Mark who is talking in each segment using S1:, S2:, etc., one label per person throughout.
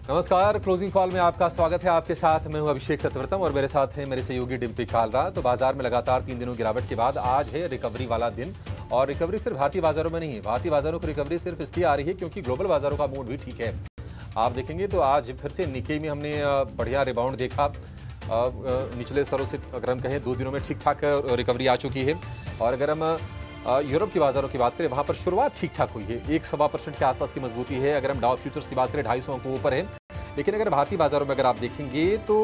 S1: नमस्कार, closing call में आपका स्वागत है। आपके साथ मैं हूं अभिषेक सतवर्तम और मेरे साथ हैं मेरे सहयोगी डिम्पी खालरा। तो बाजार में लगातार 3 दिनों गिरावट के बाद आज है रिकवरी वाला दिन और रिकवरी सिर्फ भारतीय बाजारों में नहीं है। भारतीय बाजारों की रिकवरी सिर्फ इसलिए आ रही है क्योंकि ग्लोबल बाजारों का मूड भी ठीक है। आप देखेंगे तो आज फिर से निक्केई में हमने बढ़िया रिबाउंड देखा। निचले स्तरों से अगर हम कहें 2 दिनों में ठीक ठाक रिकवरी आ चुकी है। और अगर हम यूरोप के बाजारों की बात करें, वहां पर शुरुआत ठीक ठाक हुई है। 1-1.25% के आसपास की मजबूती है। अगर हम डाउ फ्यूचर्स की बात करें 250 अंकों ऊपर है। लेकिन अगर भारतीय बाजारों में अगर आप देखेंगे तो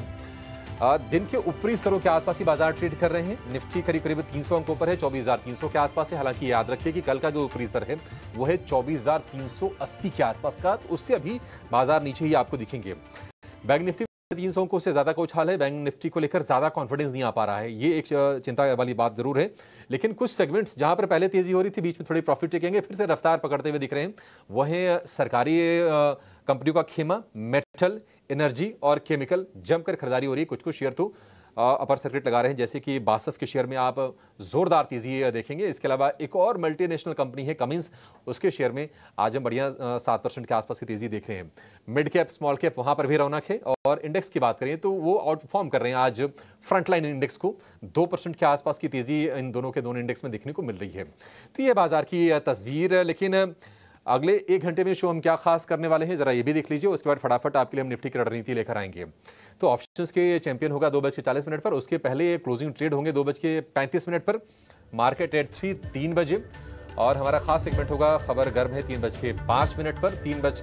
S1: दिन के ऊपरी स्तरों के आसपास ही बाजार ट्रेड कर रहे हैं। निफ्टी करीब करीब 300 अंकों पर है, 24,300 के आसपास है। हालांकि याद रखिए कि कल का जो ऊपरी स्तर है वो है 24,380 के आसपास का, तो उससे अभी बाजार नीचे ही आपको दिखेंगे। बैंक निफ्टी 300 अंकों से ज्यादा का उछाल है। बैंक निफ्टी को लेकर ज्यादा कॉन्फिडेंस नहीं आ पा रहा है, ये एक चिंता वाली बात जरूर है। लेकिन कुछ सेगमेंट्स जहां पर पहले तेजी हो रही थी, बीच में थोड़ी प्रॉफिट टेकेंगे, फिर से रफ्तार पकड़ते हुए दिख रहे हैं। वहीं सरकारी कंपनियों का खेमा, मेटल, एनर्जी और केमिकल जमकर खरीदारी हो रही है। कुछ शेयर तो अपर सर्किट लगा रहे हैं, जैसे कि बासफ के शेयर में आप जोरदार तेजी देखेंगे। इसके अलावा एक और मल्टीनेशनल कंपनी है कमिंस, उसके शेयर में आज हम बढ़िया 7% के आसपास की तेजी देख रहे हैं। मिड कैप, स्मॉल कैप, वहां पर भी रौनक है। और इंडेक्स की बात करें तो वो आउट परफॉर्म कर रहे हैं आज फ्रंटलाइन इंडेक्स को। 2% के आसपास की तेजी इन दोनों इंडेक्स में देखने को मिल रही है। तो ये बाजार की तस्वीर। लेकिन अगले 1 घंटे में शो हम क्या खास करने वाले हैं, जरा ये भी देख लीजिए। उसके बाद फटाफट आपके लिए हम निफ्टी की रणनीति लेकर आएंगे। तो ऑप्शंस के चैंपियन होगा 2:40 पर। उसके पहले क्लोजिंग ट्रेड होंगे 2:35 पर। मार्केट एट 3 बजे। और हमारा खास सेगमेंट होगा खबर गर्म है 3:05 पर।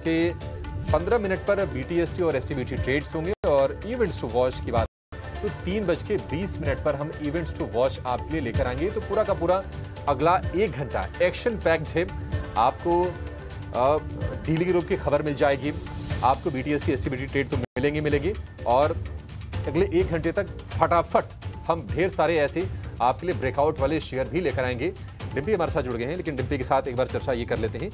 S1: 3:15 पर BTST और STBT ट्रेड्स होंगे। और इवेंट्स टू वॉच की बात तो 3:20 पर हम इवेंट्स टू वॉच आपके लिए लेकर आएंगे। तो पूरा का पूरा अगला 1 घंटा एक्शन पैक्ड है। आपको डीलिंग ग्रुप की खबर मिल जाएगी, आपको BTST STBT ट्रेड तो मिलेंगे। और अगले 1 घंटे तक फटाफट हम ढेर सारे ऐसे आपके लिए ब्रेकआउट वाले शेयर भी लेकर आएंगे। डिम्पी हमारे साथ जुड़ गए हैं, लेकिन डिम्पी के साथ एक बार चर्चा ये कर लेते हैं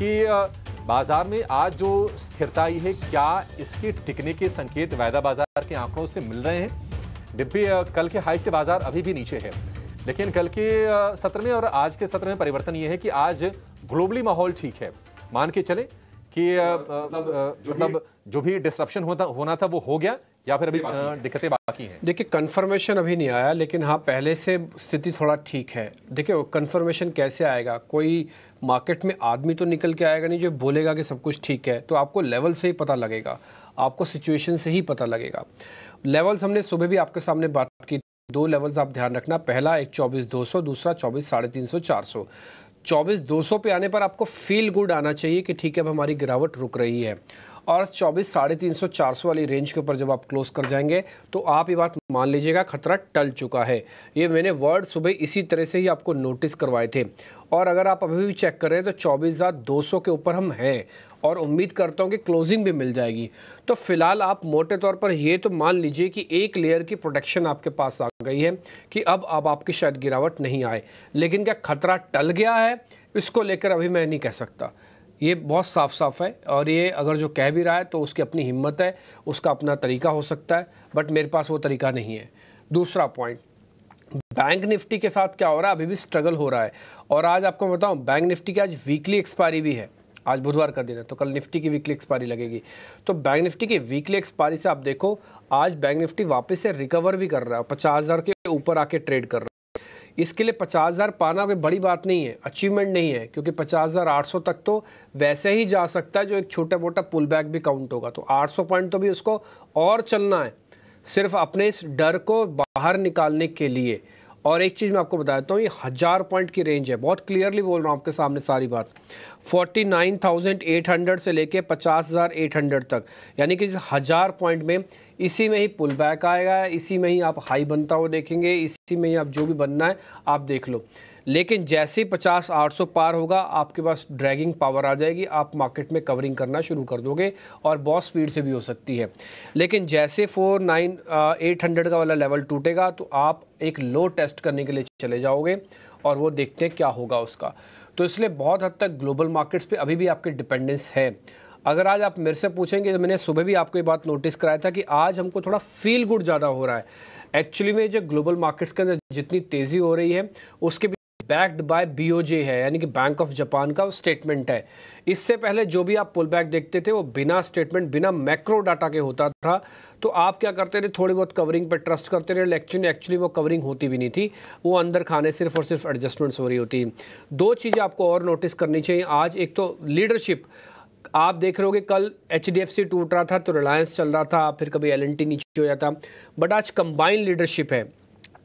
S1: कि बाजार में आज जो स्थिरता आई है, क्या इसके टिकने के संकेत वायदा बाजार के आंकड़ों से मिल रहे हैं? डिम्पी, कल के हाई से बाजार अभी भी नीचे है, लेकिन कल के सत्र में और आज के सत्र में परिवर्तन ये है कि आज ग्लोबली माहौल ठीक है। मान के चले कि मतलब जो भी डिस्ट्रप्शन होना था वो हो गया, या फिर अभी दिक्कतें बाकी हैं?
S2: देखिए, कंफर्मेशन अभी नहीं आया, लेकिन हाँ पहले से स्थिति थोड़ा ठीक है। देखिए, कंफर्मेशन कैसे आएगा? कोई मार्केट में आदमी तो निकल के आएगा नहीं जो बोलेगा कि सब कुछ ठीक है। तो आपको लेवल से ही पता लगेगा, आपको सिचुएशन से ही पता लगेगा। लेवल्स हमने सुबह भी आपके सामने बात की। 2 लेवल्स आप ध्यान रखना, पहला एक 24,200, दूसरा 24,350, 400। 24,200 पे आने पर आपको फील गुड आना चाहिए कि ठीक है अब हमारी गिरावट रुक रही है। और 24,350, 400 वाली रेंज के ऊपर जब आप क्लोज कर जाएंगे तो आप ये बात मान लीजिएगा खतरा टल चुका है। ये मैंने वर्ड सुबह इसी तरह से ही आपको नोटिस करवाए थे। और अगर आप अभी भी चेक कर रहे हैं तो 24,200 के ऊपर हम हैं और उम्मीद करता हूं कि क्लोजिंग भी मिल जाएगी। तो फिलहाल आप मोटे तौर पर ये तो मान लीजिए कि एक लेयर की प्रोटेक्शन आपके पास आ गई है कि अब आपकी शायद गिरावट नहीं आए। लेकिन क्या खतरा टल गया है, इसको लेकर अभी मैं नहीं कह सकता। ये बहुत साफ है, और ये अगर जो कह भी रहा है तो उसकी अपनी हिम्मत है, उसका अपना तरीका हो सकता है, बट मेरे पास वो तरीका नहीं है। दूसरा पॉइंट, बैंक निफ्टी के साथ क्या हो रहा है, अभी भी स्ट्रगल हो रहा है। और आज आपको बताऊं, बैंक निफ्टी की आज वीकली एक्सपायरी भी है। आज बुधवार का दिन है, तो कल निफ्टी की वीकली एक्सपायरी लगेगी। तो बैंक निफ्टी की वीकली एक्सपायरी से आप देखो, आज बैंक निफ्टी वापस से रिकवर भी कर रहा है, 50,000 के ऊपर आके ट्रेड कर रहा है। इसके लिए 50,000 पाना कोई बड़ी बात नहीं है, अचीवमेंट नहीं है, क्योंकि 50,800 तक तो वैसे ही जा सकता है, जो एक छोटा मोटा पुल बैक भी काउंट होगा। तो 800 पॉइंट तो भी उसको और चलना है, सिर्फ अपने इस डर को बाहर निकालने के लिए। और एक चीज़ मैं आपको बताता हूँ, ये 1000 पॉइंट की रेंज है। बहुत क्लियरली बोल रहा हूँ आपके सामने सारी बात। 49,800 से लेके 50,800 तक, यानी कि 1000 पॉइंट में इसी में ही पुल बैक आएगा, इसी में ही आप हाई बनता हुआ देखेंगे, इसी में ही आप जो भी बनना है आप देख लो। लेकिन जैसे ही 50,800 पार होगा, आपके पास ड्रैगिंग पावर आ जाएगी, आप मार्केट में कवरिंग करना शुरू कर दोगे, और बहुत स्पीड से भी हो सकती है। लेकिन जैसे 49,800 का वाला लेवल टूटेगा तो आप एक लो टेस्ट करने के लिए चले जाओगे, और वो देखते हैं क्या होगा उसका। तो इसलिए बहुत हद तक ग्लोबल मार्केट्स पे अभी भी आपके डिपेंडेंस है। अगर आज आप मेरे से पूछेंगे, तो मैंने सुबह भी आपको ये बात नोटिस कराया था कि आज हमको थोड़ा फील गुड ज़्यादा हो रहा है। एक्चुअली में जो ग्लोबल मार्केट्स के अंदर जितनी तेज़ी हो रही है, उसके बैक्ड बाय बीओजे है, यानी कि बैंक ऑफ जापान का स्टेटमेंट है। इससे पहले जो भी आप पुल बैक देखते थे वो बिना स्टेटमेंट, बिना मैक्रो डाटा के होता था। तो आप क्या करते थे, थोड़ी बहुत कवरिंग पे ट्रस्ट करते रहे, लेकिन एक्चुअली वो कवरिंग होती भी नहीं थी, वो अंदर खाने सिर्फ और सिर्फ एडजस्टमेंट्स हो रही होती। दो चीज़ें आपको और नोटिस करनी चाहिए आज। एक तो लीडरशिप, आप देख रहे होगे कल HDFC टूट रहा था तो रिलायंस चल रहा था, फिर कभी L&T नीचे हो जाता, बट आज कंबाइंड लीडरशिप है।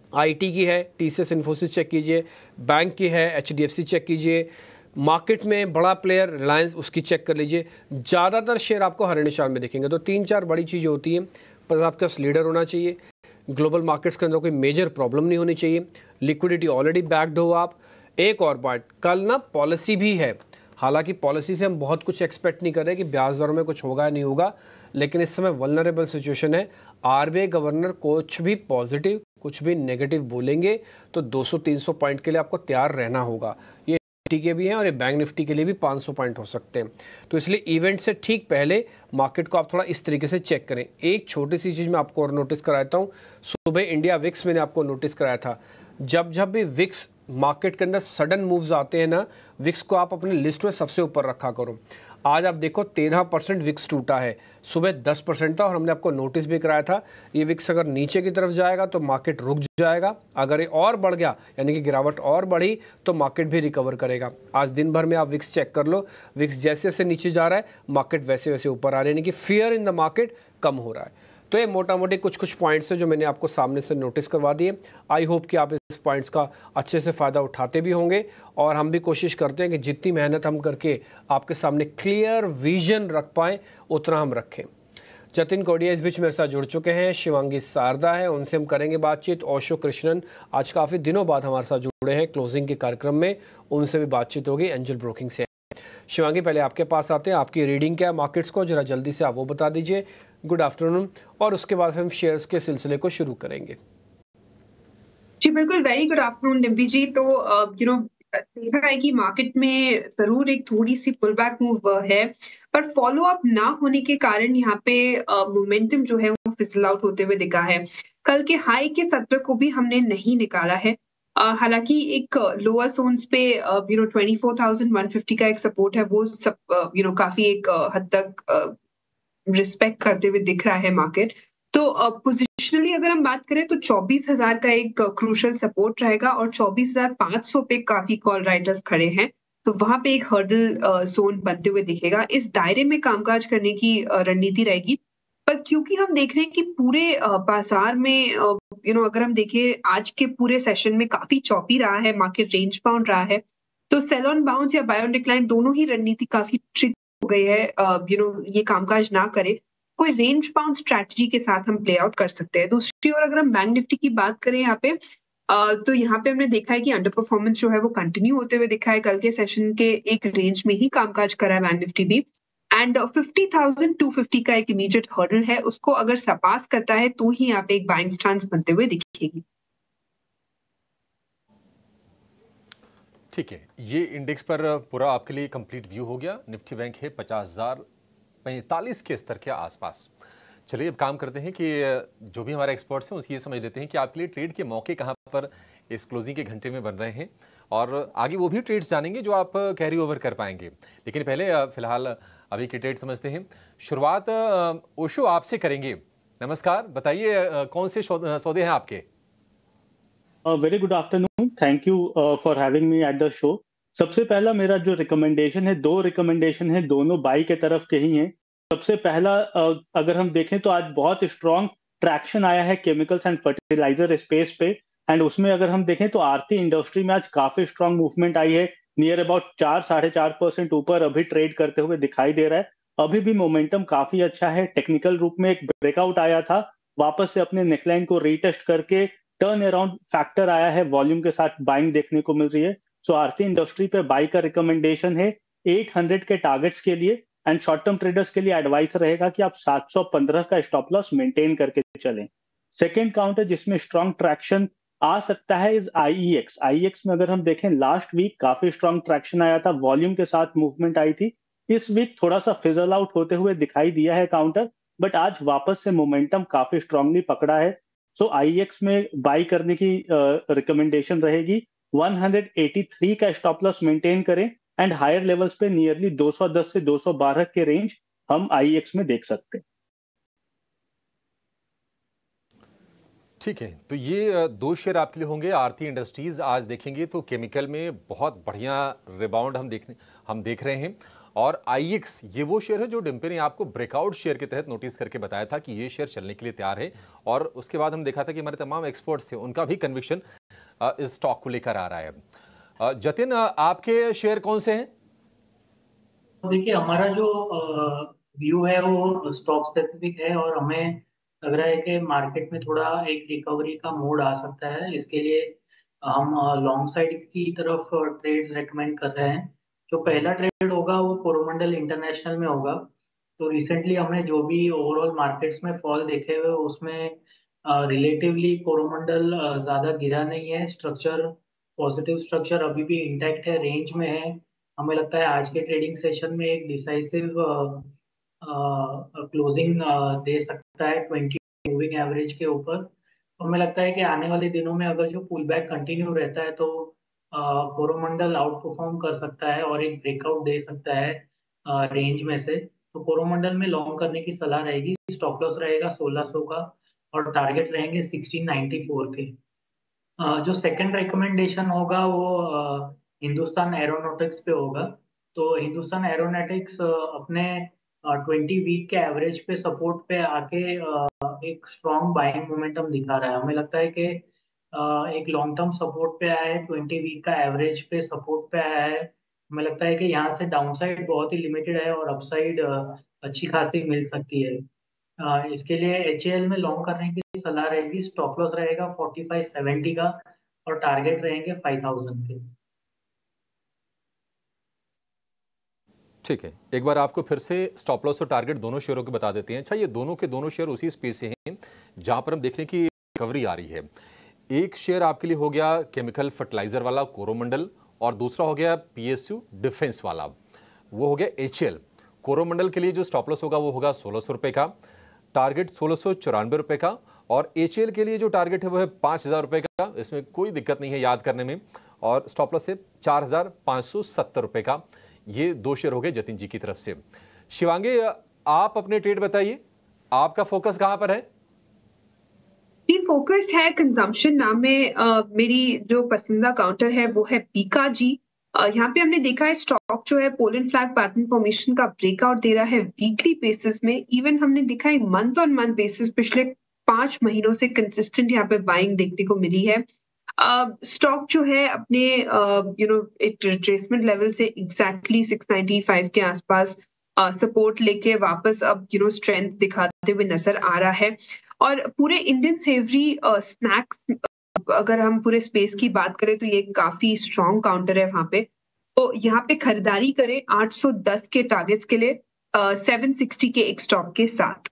S2: IT की है TCS इन्फोसिस चेक कीजिए, बैंक की है HDFC चेक कीजिए, मार्केट में बड़ा प्लेयर रिलायंस उसकी चेक कर लीजिए, ज़्यादातर शेयर आपको हरे निशान में दिखेंगे। तो 3-4 बड़ी चीज़ें होती हैं, पर आपके पास लीडर होना चाहिए, ग्लोबल मार्केट्स के अंदर कोई मेजर प्रॉब्लम नहीं होनी चाहिए, लिक्विडिटी ऑलरेडी बैक्ड हो आप। एक और बात, कल ना पॉलिसी भी है, हालांकि पॉलिसी से हम बहुत कुछ एक्सपेक्ट नहीं कर रहे कि ब्याज दरों में कुछ होगा या नहीं होगा, लेकिन इस समय वल्नरेबल सिचुएशन है। RBI गवर्नर कुछ भी पॉजिटिव कुछ भी नेगेटिव बोलेंगे तो 200-300 पॉइंट के लिए आपको तैयार रहना होगा। ये निफ्टी के भी हैं और ये बैंक निफ्टी के लिए भी 500 पॉइंट हो सकते हैं। तो इसलिए इवेंट से ठीक पहले मार्केट को आप थोड़ा इस तरीके से चेक करें। एक छोटी सी चीज़ मैं आपको और नोटिस कराता हूँ, सुबह इंडिया विक्स मैंने आपको नोटिस कराया था, जब जब भी विक्स मार्केट के अंदर सडन मूव्स आते हैं ना, विक्स को आप अपनी लिस्ट में सबसे ऊपर रखा करो। आज आप देखो 13% विक्स टूटा है, सुबह 10% था, और हमने आपको नोटिस भी कराया था ये विक्स अगर नीचे की तरफ जाएगा तो मार्केट रुक जाएगा, अगर ये और बढ़ गया यानी कि गिरावट और बढ़ी तो मार्केट भी रिकवर करेगा। आज दिन भर में आप विक्स चेक कर लो, विक्स जैसे जैसे नीचे जा रहा है मार्केट वैसे वैसे ऊपर आ रहा है, यानी कि फियर इन द मार्केट कम हो रहा है। तो ये मोटा मोटी कुछ पॉइंट्स हैं जो मैंने आपको सामने से नोटिस करवा दिए। आई होप कि आप इस पॉइंट्स का अच्छे से फ़ायदा उठाते भी होंगे, और हम भी कोशिश करते हैं कि जितनी मेहनत हम करके आपके सामने क्लियर विजन रख पाएँ उतना हम रखें। जतिन कोडिया इस बीच मेरे साथ जुड़ चुके हैं, शिवांगी शारदा है, उनसे हम करेंगे बातचीत। ओशो कृष्णन आज काफ़ी दिनों बाद हमारे साथ जुड़े हैं क्लोजिंग के कार्यक्रम में, उनसे भी बातचीत होगी एंजल ब्रोकिंग से। शिवांगी, पहले आपके पास आते हैं, आपकी रीडिंग क्या है मार्केट्स को, जरा जल्दी से आप वो बता दीजिए। गुड आफ्टरनून, और उसके बाद हम शेयर्स के सिलसिले को शुरू करेंगे।
S3: जी बिल्कुल, very good afternoon Dimpi ji. तो देखा है कि मार्केट में जरूर एक थोड़ी सी पुल बैक मूव है, पर फॉलो अप ना होने के कारण यहाँ पे मोमेंटम जो है वो फिसल आउट होते हुए दिखा है। कल के हाई के सत्र को भी हमने नहीं निकाला है, हालांकि एक लोअर जोन्स पे 24,150 का एक सपोर्ट है, वो सब काफी एक हद तक रिस्पेक्ट करते हुए दिख रहा है मार्केट। तो पोजिशनली अगर हम बात करें तो 24,000 का एक क्रूशल सपोर्ट रहेगा, और 24,500 पे काफी कॉल राइटर्स खड़े हैं, तो वहां पे एक हर्डल जोन बनते हुए दिखेगा। इस दायरे में कामकाज करने की रणनीति रहेगी। पर क्योंकि हम देख रहे हैं कि पूरे बाजार में अगर हम देखें आज के पूरे सेशन में काफी चौपी रहा है, मार्केट रेंज बाउंड रहा है, तो सेल ऑन बाउंस या बाय ऑन डिक्लाइन दोनों ही रणनीति काफी ट्रिक हो गई है। ये कामकाज ना करे, कोई रेंज बाउंड स्ट्रैटेजी के साथ हम प्ले आउट कर सकते हैं। दूसरी ओर अगर हम बैंक निफ्टी की बात करें यहाँ पे, तो यहाँ पे हमने देखा है कि अंडर परफॉर्मेंस जो है वो कंटिन्यू होते हुए दिखा है। कल के सेशन के एक रेंज में ही कामकाज करा है बैंक निफ्टी भी, एंड 50,250 का एक इमीडिएट हर्डल है, उसको अगर सरपास करता है तो ही यहाँ पे एक बाइंग स्टांस बनते हुए दिखेगी।
S1: ठीक है, ये इंडेक्स पर पूरा आपके लिए कंप्लीट व्यू हो गया। निफ्टी बैंक है 50,045 के स्तर के आसपास। चलिए अब काम करते हैं कि जो भी हमारे एक्सपर्ट्स हैं उसकी ये समझ लेते हैं कि आपके लिए ट्रेड के मौके कहाँ पर इस क्लोजिंग के घंटे में बन रहे हैं, और आगे वो भी ट्रेड्स जानेंगे जो आप कैरी ओवर कर पाएंगे। लेकिन पहले फिलहाल अभी की ट्रेड समझते हैं। शुरुआत ओशो आपसे करेंगे। नमस्कार, बताइए कौन से सौदे हैं आपके?
S4: Very good afternoon, thank you for having me at the show. सबसे पहला मेरा जो रिकमेंडेशन है, दो रिकमेंडेशन है, दोनों बाई के तरफ के ही हैं। सबसे पहला अगर हम देखें तो आज बहुत स्ट्रॉन्ग ट्रैक्शन आया है केमिकल्स एंड फर्टिलाइजर स्पेस पे, एंड उसमें अगर हम देखें तो आरती इंडस्ट्री में आज काफी स्ट्रॉन्ग मूवमेंट आई है, नियर अबाउट 4-4.5% ऊपर अभी ट्रेड करते हुए दिखाई दे रहा है। अभी भी मोमेंटम काफी अच्छा है। टेक्निकल रूप में एक ब्रेकआउट आया था, वापस से अपने नेकलाइन को रीटेस्ट करके टर्न अराउंड फैक्टर आया है, वॉल्यूम के साथ बाइंग देखने को मिल रही है। सो आरती इंडस्ट्री पे बाई का रिकमेंडेशन है 800 के टारगेट्स के लिए, एंड शॉर्ट टर्म ट्रेडर्स के लिए एडवाइस रहेगा कि आप 715 का स्टॉप लॉस मेंटेन करके चलें। सेकेंड काउंटर जिसमें स्ट्रॉन्ग ट्रैक्शन आ सकता है इज आईईएक्स। आईईएक्स में अगर हम देखें लास्ट वीक काफी स्ट्रॉन्ग ट्रैक्शन आया था, वॉल्यूम के साथ मूवमेंट आई थी। इस वीक थोड़ा सा फिजल आउट होते हुए दिखाई दिया है काउंटर, बट आज वापस से मोमेंटम काफी स्ट्रांगली पकड़ा है। सो आईएक्स में बाई करने की रिकमेंडेशन रहेगी। 183 का स्टॉप लॉस मेंटेन करें एंड हायर लेवल्स पे नियरली 210 से 212 के रेंज हम आईएक्स में देख सकते हैं।
S1: ठीक है, तो ये दो शेयर आपके लिए होंगे। आरती इंडस्ट्रीज आज देखेंगे तो केमिकल में बहुत बढ़िया रिबाउंड हम देख रहे हैं। और आईएक्स ये वो शेयर है जो डिम्पे ने आपको ब्रेकआउट शेयर के तहत नोटिस करके बताया था कि ये शेयर चलने के लिए तैयार है। और उसके बाद हम देखा था कि हमारे तमाम एक्सपर्ट्स थे, उनका भी कन्विक्शन इस स्टॉक को लेकर आ रहा है। जतिन, आपके शेयर कौन से हैं?
S5: देखिए, हमारा जो व्यू है वो स्टॉक स्पेसिफिक है और हमें लग रहा है कि मार्केट में थोड़ा एक रिकवरी का मोड आ सकता है। इसके लिए हम लॉन्ग साइड की तरफ ट्रेड्स रेकमेंड कर रहे हैं। जो पहला ट्रेड होगा वो कोरोमंडल इंटरनेशनल में होगा। तो रिसेंटली हमने जो भी ओवरऑल मार्केट्स में फॉल देखे हुए उसमें रिलेटिवली कोरोमंडल ज़्यादा गिरा नहीं है। स्ट्रक्चर, पॉजिटिव स्ट्रक्चर अभी भी इंटैक्ट है, रेंज में है। हमें लगता है आज के ट्रेडिंग सेशन में एक डिसाइसिव क्लोजिंग दे सकता है 20 मूविंग एवरेज के ऊपर। तो हमें लगता है कि आने वाले दिनों में अगर जो पुल बैक कंटिन्यू रहता है तो कोरोमंडल आउट परफॉर्म कर सकता है और एक ब्रेकआउट दे सकता है रेंज में से। तो कोरोमंडल में लॉन्ग करने की सलाह रहेगी। स्टॉप लॉस रहेगा 1600 का और टारगेट रहेंगे 1694 के। जो सेकंड रिकमेंडेशन होगा वो हिंदुस्तान एरोनॉटिक्स पे होगा। तो हिंदुस्तान एरोनॉटिक्स अपने 20 वीक के एवरेज पे सपोर्ट पे आके एक स्ट्रॉन्ग बाइंग मोमेंटम दिखा रहा है। हमें लगता है कि एक लॉन्ग टर्म सपोर्ट पे आया है, 20 वीक का एवरेज पे सपोर्ट पे आया है। हमें लगता है कि यहाँ से डाउनसाइड बहुत ही लिमिटेड है और अपसाइड अच्छी खासी मिल सकती है। इसके लिए एचएएल में लॉन्ग करने की सलाह रहेगी। स्टॉप लॉस रहेगा 4570 का और टारगेट रहेंगे 5000 के।
S1: ठीक है, एक बार आपको फिर से स्टॉप लॉस और टारगेट दोनों शेयरों के बता देते हैं। अच्छा, ये दोनों के दोनों शेयर उसी स्पेस से हैं जहां पर हम देखने की रिकवरी आ रही है। एक शेयर आपके लिए हो गया केमिकल फर्टिलाइजर वाला कोरोमंडल और दूसरा हो गया पीएसयू डिफेंस वाला, वो हो गया एचएल। कोरोमंडल के लिए जो स्टॉप लॉस होगा वो होगा 1600 रुपए का, टारगेट 1694 रुपए का। और एचएल के लिए जो टारगेट है वो है 5000 रुपए का। इसमें कोई दिक्कत नहीं है याद करने में। और स्टॉप लॉस है 4570 रुपए का। ये दो शेयर हो गए जतिन जी की तरफ से। शिवांगी, आप अपने ट्रेड बताइए, आपका फोकस कहां पर है?
S3: फोकस है कंजम्पशन नाम में मेरी जो पसंदीदा काउंटर है वो है बीकाजी। यहाँ पे हमने देखा है स्टॉक जो है पोलैंड फ्लैग पैटर्न फॉर्मेशन का ब्रेकआउट दे रहा है वीकली बेसिस में। इवन हमने देखा है मंथ ऑन मंथ बेसिस पिछले 5 महीनों से कंसिस्टेंट यहाँ पे बाइंग देखने को मिली है। स्टॉक जो है अपने एक रिट्रेसमेंट लेवल से एग्जैक्टली 695 के आसपास सपोर्ट लेके वापस अब स्ट्रेंथ दिखाते हुए नजर आ रहा है। और पूरे इंडियन सेवरी स्नैक्स अगर हम पूरे स्पेस की बात करें तो ये काफी स्ट्रॉन्ग काउंटर है वहां पे। तो यहाँ पे खरीदारी करें 810 के टारगेट्स के लिए 760 के एक स्टॉप के साथ।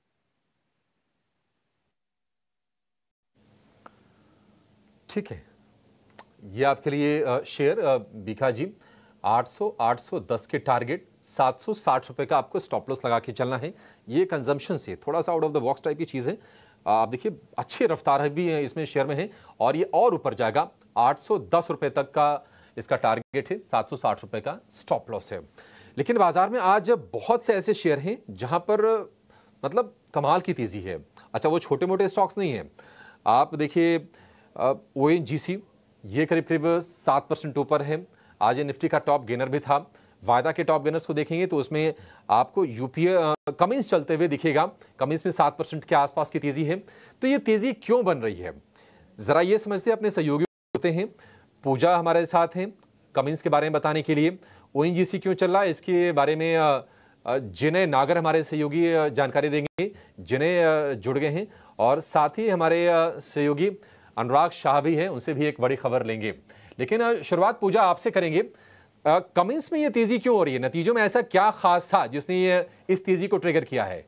S1: ठीक है, ये आपके लिए शेयर बीकाजी 810 के टारगेट, 760 रुपए का आपको स्टॉप लॉस लगा के चलना है। ये कंजम्पशन से थोड़ा सा out of the box type की चीज़ है। आप देखिए अच्छी रफ्तार भी है इसमें शेयर में है और ये और ऊपर जाएगा। 810 रुपए तक का इसका टारगेट है, 760 रुपए का स्टॉप लॉस है। लेकिन बाजार में आज बहुत से ऐसे शेयर हैं जहां पर मतलब कमाल की तेजी है। अच्छा, वो छोटे मोटे स्टॉक्स नहीं है। आप देखिए ONGC ये करीब करीब 7% ऊपर है। आज ये निफ्टी का टॉप गेनर भी था। वायदा के टॉप गेनर्स को देखेंगे तो उसमें आपको यूपीए कमिंस चलते हुए दिखेगा। कमिंस में 7% के आसपास की तेजी है। तो ये तेजी क्यों बन रही है, जरा ये समझते अपने सहयोगी होते हैं। पूजा हमारे साथ हैं कमिंस के बारे में बताने के लिए। ONGC क्यों चल रहा है इसके बारे में जिन्हें नागर हमारे सहयोगी जानकारी देंगे, जिन्हें जुड़ गए हैं। और साथ ही हमारे सहयोगी अनुराग शाह भी हैं, उनसे भी एक बड़ी खबर लेंगे। लेकिन शुरुआत पूजा आपसे करेंगे। कमिंस में ये तेजी क्यों हो रही है? नतीजों में ऐसा क्या खास था जिसने ये इस तेजी को ट्रिगर किया है?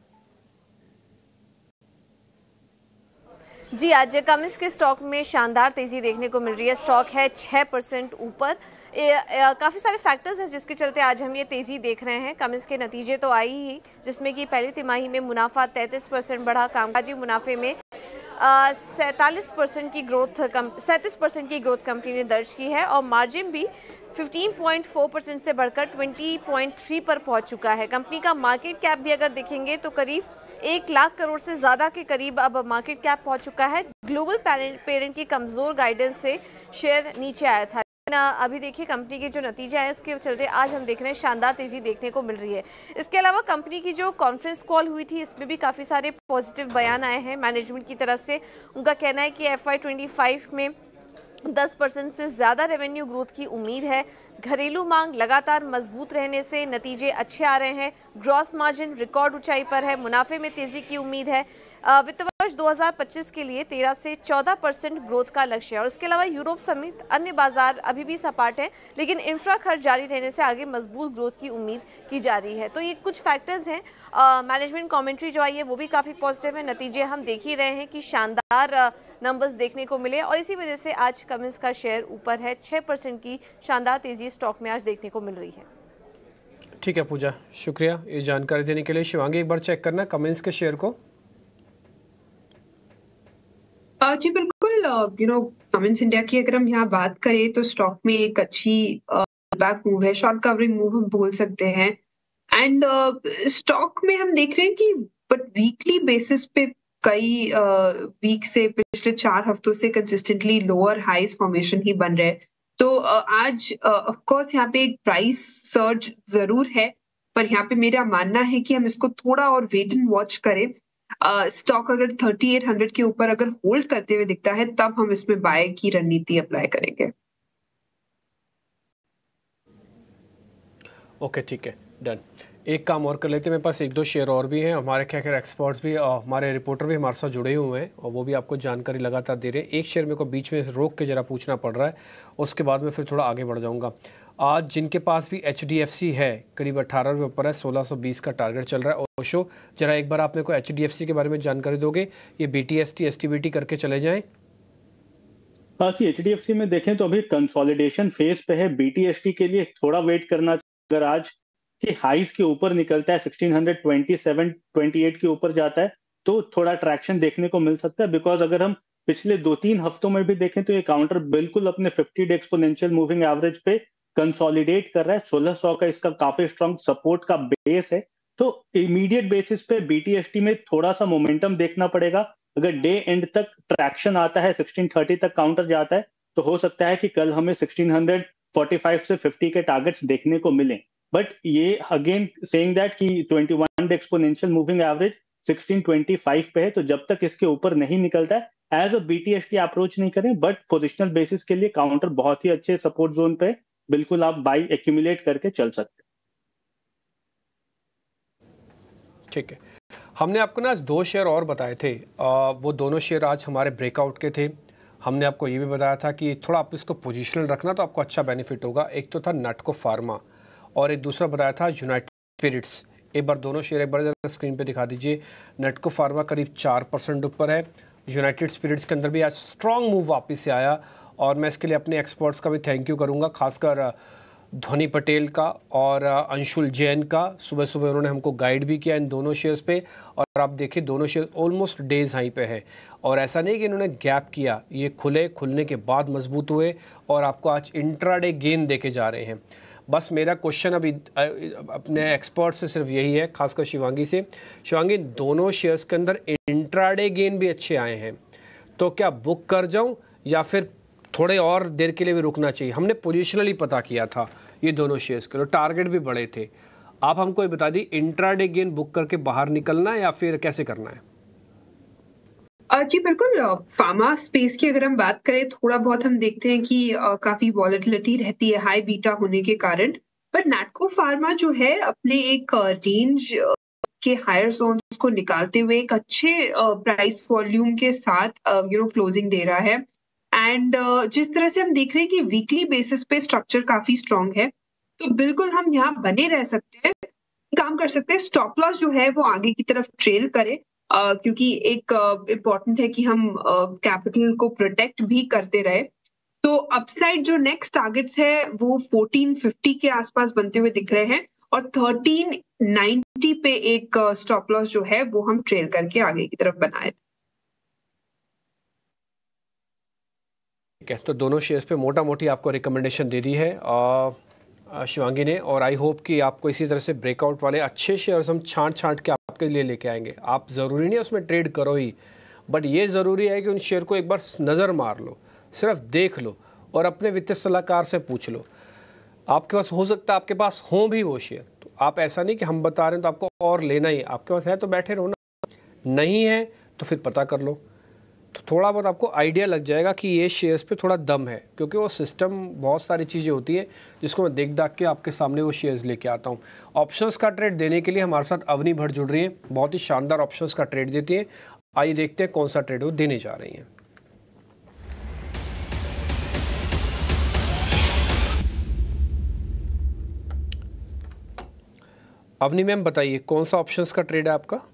S6: जी, आज कमिंस के स्टॉक में शानदार तेजी देखने को मिल रही है। स्टॉक है 6% ऊपर। काफ़ी सारे फैक्टर्स हैं जिसके चलते आज हम ये तेज़ी देख रहे हैं। कमिंस के नतीजे तो आई ही, जिसमें कि पहली तिमाही में मुनाफा 33% बढ़ा। कामकाजी मुनाफे में 37% की ग्रोथ कंपनी ने दर्ज की है और मार्जिन भी 15.4% से बढ़कर 20.3 पर पहुंच चुका है। कंपनी का मार्केट कैप भी अगर देखेंगे तो करीब 1 लाख करोड़ से ज़्यादा के करीब अब मार्केट कैप पहुंच चुका है। ग्लोबल पेरेंट की कमज़ोर गाइडेंस से शेयर नीचे आया था, लेकिन अभी देखिए कंपनी के जो नतीजे आए उसके चलते आज हम देख रहे हैं शानदार तेज़ी देखने को मिल रही है। इसके अलावा कंपनी की जो कॉन्फ्रेंस कॉल हुई थी इसमें भी काफ़ी सारे पॉजिटिव बयान आए हैं मैनेजमेंट की तरफ से। उनका कहना है कि FY25 में 10% से ज़्यादा रेवेन्यू ग्रोथ की उम्मीद है। घरेलू मांग लगातार मजबूत रहने से नतीजे अच्छे आ रहे हैं। ग्रॉस मार्जिन रिकॉर्ड ऊंचाई पर है। मुनाफे में तेज़ी की उम्मीद है। वित्त वर्ष 2025 के लिए 13 से 14% ग्रोथ का लक्ष्य है। और इसके अलावा यूरोप समेत अन्य बाजार अभी भी सपाट हैं, लेकिन इंफ्रा खर्च जारी रहने से आगे मजबूत ग्रोथ की उम्मीद की जा रही है। तो ये कुछ फैक्टर्स हैं। मैनेजमेंट कमेंट्री जो आई है वो भी काफ़ी पॉजिटिव है। नतीजे हम देख ही रहे हैं कि शानदार नंबर्स देखने को मिले और इसी वजह से आज कमिंस का शेयर ऊपर है। 6% की शानदार तेज़ी स्टॉक में आज देखने को मिल रही है।
S2: ठीक है पूजा, शुक्रिया ये जानकारी देने के लिए। शिवांगी एक बार चेक करना कमिंस के शेयर को।
S3: जी बिल्कुल, कमिंस इंडिया की अगर हम यहाँ बात करें तो स्टॉक में एक अच्छी बैक मूव है, शॉर्ट कवरिंग मूव हम बोल सकते हैं। एंड स्टॉक में हम देख रहे हैं कि बट वीकली बेसिस पे कई वीक से पिछले 4 हफ्तों से कंसिस्टेंटली लोअर हाइज फॉर्मेशन ही बन रहे हैं। तो आज ऑफ कोर्स यहाँ पे एक प्राइस सर्ज जरूर है, पर यहाँ पे मेरा मानना है कि हम इसको थोड़ा और वेट एंड वॉच करें। स्टॉक अगर 3800 के ऊपर अगर होल्ड करते हुए दिखता है तब हम इसमें बाय की रणनीति अप्लाई करेंगे।
S2: ओके ठीक है, डन। एक काम और कर लेते हैं, मेरे पास 1-2 शेयर और भी हैं। हमारे क्या क्या एक्सपर्ट्स भी हमारे रिपोर्टर भी हमारे साथ जुड़े हुए हैं और वो भी आपको जानकारी लगातार दे रहे हैं। एक शेयर मेरे को बीच में रोक के ज़रा पूछना पड़ रहा है, उसके बाद मैं फिर थोड़ा आगे बढ़ जाऊँगा। आज जिनके पास भी HDFC है करीब 18 रुपये ऊपर है, 1620 का टारगेट चल रहा है। ओशो जरा एक बार आप मेरे को HDFC के बारे में जानकारी दोगे? ये BTST STBT करके चले जाएं।
S4: हाँ जी, HDFC में देखें तो अभी कंसोलिडेशन फेज पे है। BTST के लिए थोड़ा वेट करना। अगर आज कि हाइज के ऊपर निकलता है 1627-28 के ऊपर जाता है तो थोड़ा ट्रैक्शन देखने को मिल सकता है। बिकॉज अगर हम पिछले 2-3 हफ्तों में भी देखें तो ये काउंटर बिल्कुल अपने 50 डे एक्सपोनेंशियल मूविंग एवरेज पे कंसोलिडेट कर रहा है। 1600 का इसका काफी स्ट्रॉन्ग सपोर्ट का बेस है। तो इमीडिएट बेसिस पे BTST में थोड़ा सा मोमेंटम देखना पड़ेगा। अगर डे एंड तक ट्रैक्शन आता है, 1630 तक काउंटर जाता है, तो हो सकता है कि कल हमें 1645 से 50 के टारगेट्स देखने को मिलें। बट ये अगेन सेइंग दैट कि 21 डे एक्सपोनेंशियल मूविंग एवरेज 1625 पे है, तो जब तक इसके ऊपर नहीं निकलता है एज अ BTST अप्रोच नहीं करें। बट पोजिशनल बेसिस के लिए काउंटर बहुत ही अच्छे सपोर्ट जोन पे, बिल्कुल आप बाई एक्यूमुलेट करके चल सकते हैं।
S2: ठीक है, हमने आपको ना आज 2 शेयर और बताए थे, वो दोनों शेयर आज हमारे ब्रेकआउट के थे। हमने आपको ये भी बताया था कि थोड़ा आप इसको पोजिशनल रखना तो आपको अच्छा बेनिफिट होगा। एक तो था नटको फार्मा और एक दूसरा बताया था यूनाइटेड स्पिरिट्स। एक बार दोनों शेयर एक बार ज़रा स्क्रीन पे दिखा दीजिए। नटको फार्मा करीब 4% ऊपर है। यूनाइटेड स्पिरिट्स के अंदर भी आज स्ट्रॉन्ग मूव वापस से आया और मैं इसके लिए अपने एक्सपर्ट्स का भी थैंक यू करूँगा, खासकर ध्वनि पटेल का और अंशुल जैन का। सुबह सुबह उन्होंने हमको गाइड भी किया इन दोनों शेयर्स पे और आप देखिए दोनों शेयर ऑलमोस्ट डेज हाई पे है। और ऐसा नहीं कि इन्होंने गैप किया, ये खुलने के बाद मजबूत हुए और आपको आज इंट्राडे गेन देके जा रहे हैं। बस मेरा क्वेश्चन अभी अपने एक्सपर्ट से सिर्फ यही है, खासकर शिवांगी से। शिवांगी, दोनों शेयर्स के अंदर इंट्राडे गेन भी अच्छे आए हैं, तो क्या बुक कर जाऊं या फिर थोड़े और देर के लिए भी रुकना चाहिए? हमने पोजिशनली पता किया था ये दोनों शेयर्स के, टारगेट भी बड़े थे। आप हमको ये बता दी, इंट्राडे गेन बुक करके बाहर निकलना है या फिर कैसे करना है?
S3: जी बिल्कुल, फार्मा स्पेस की अगर हम बात करें थोड़ा बहुत हम देखते हैं कि काफी वॉलेटिलिटी रहती है हाई बीटा होने के कारण। पर नैटको फार्मा जो है अपने एक रेंज के हायर जोन्स को निकालते हुए एक अच्छे प्राइस वॉल्यूम के साथ क्लोजिंग दे रहा है। एंड जिस तरह से हम देख रहे हैं कि वीकली बेसिस पे स्ट्रक्चर काफी स्ट्रॉन्ग है, तो बिल्कुल हम यहाँ बने रह सकते हैं, काम कर सकते हैं। स्टॉप लॉस जो है वो आगे की तरफ ट्रेल करे, क्योंकि एक इम्पॉर्टेंट है कि हम कैपिटल को प्रोटेक्ट भी करते रहे। तो अपसाइड जो नेक्स्ट टारगेट्स है वो 1450 के आसपास बनते हुए दिख रहे हैं और 1390 पे एक स्टॉप लॉस जो है वो हम ट्रेल करके आगे की तरफ बनाए।
S2: है, तो दोनों शेयर्स पे मोटा मोटी आपको रिकमेंडेशन दे दी है शिवांगी ने, और आई होप कि आपको इसी तरह से ब्रेकआउट वाले अच्छे शेयर्स हम छांट के आपके लिए लेके आएंगे। आप ज़रूरी नहीं है उसमें ट्रेड करो ही, बट ये ज़रूरी है कि उन शेयर को एक बार नज़र मार लो, सिर्फ देख लो और अपने वित्तीय सलाहकार से पूछ लो। आपके पास हो सकता है आपके पास हो भी वो शेयर, तो आप ऐसा नहीं कि हम बता रहे हैं तो आपको और लेना ही, आपके पास है तो बैठे रहो ना, नहीं है तो फिर पता कर लो, तो थोड़ा बहुत आपको आइडिया लग जाएगा कि ये शेयर्स पे थोड़ा दम है, क्योंकि वो सिस्टम बहुत सारी चीज़ें होती है जिसको मैं देख के आपके सामने वो शेयर्स लेके आता हूँ। ऑप्शंस का ट्रेड देने के लिए हमारे साथ अवनी भट्ट जुड़ रही हैं, बहुत ही शानदार ऑप्शंस का ट्रेड देती हैं। आइए देखते हैं कौन सा ट्रेड वो देने जा रही हैं। अवनी मैम बताइए कौन सा ऑप्शंस का ट्रेड है आपका?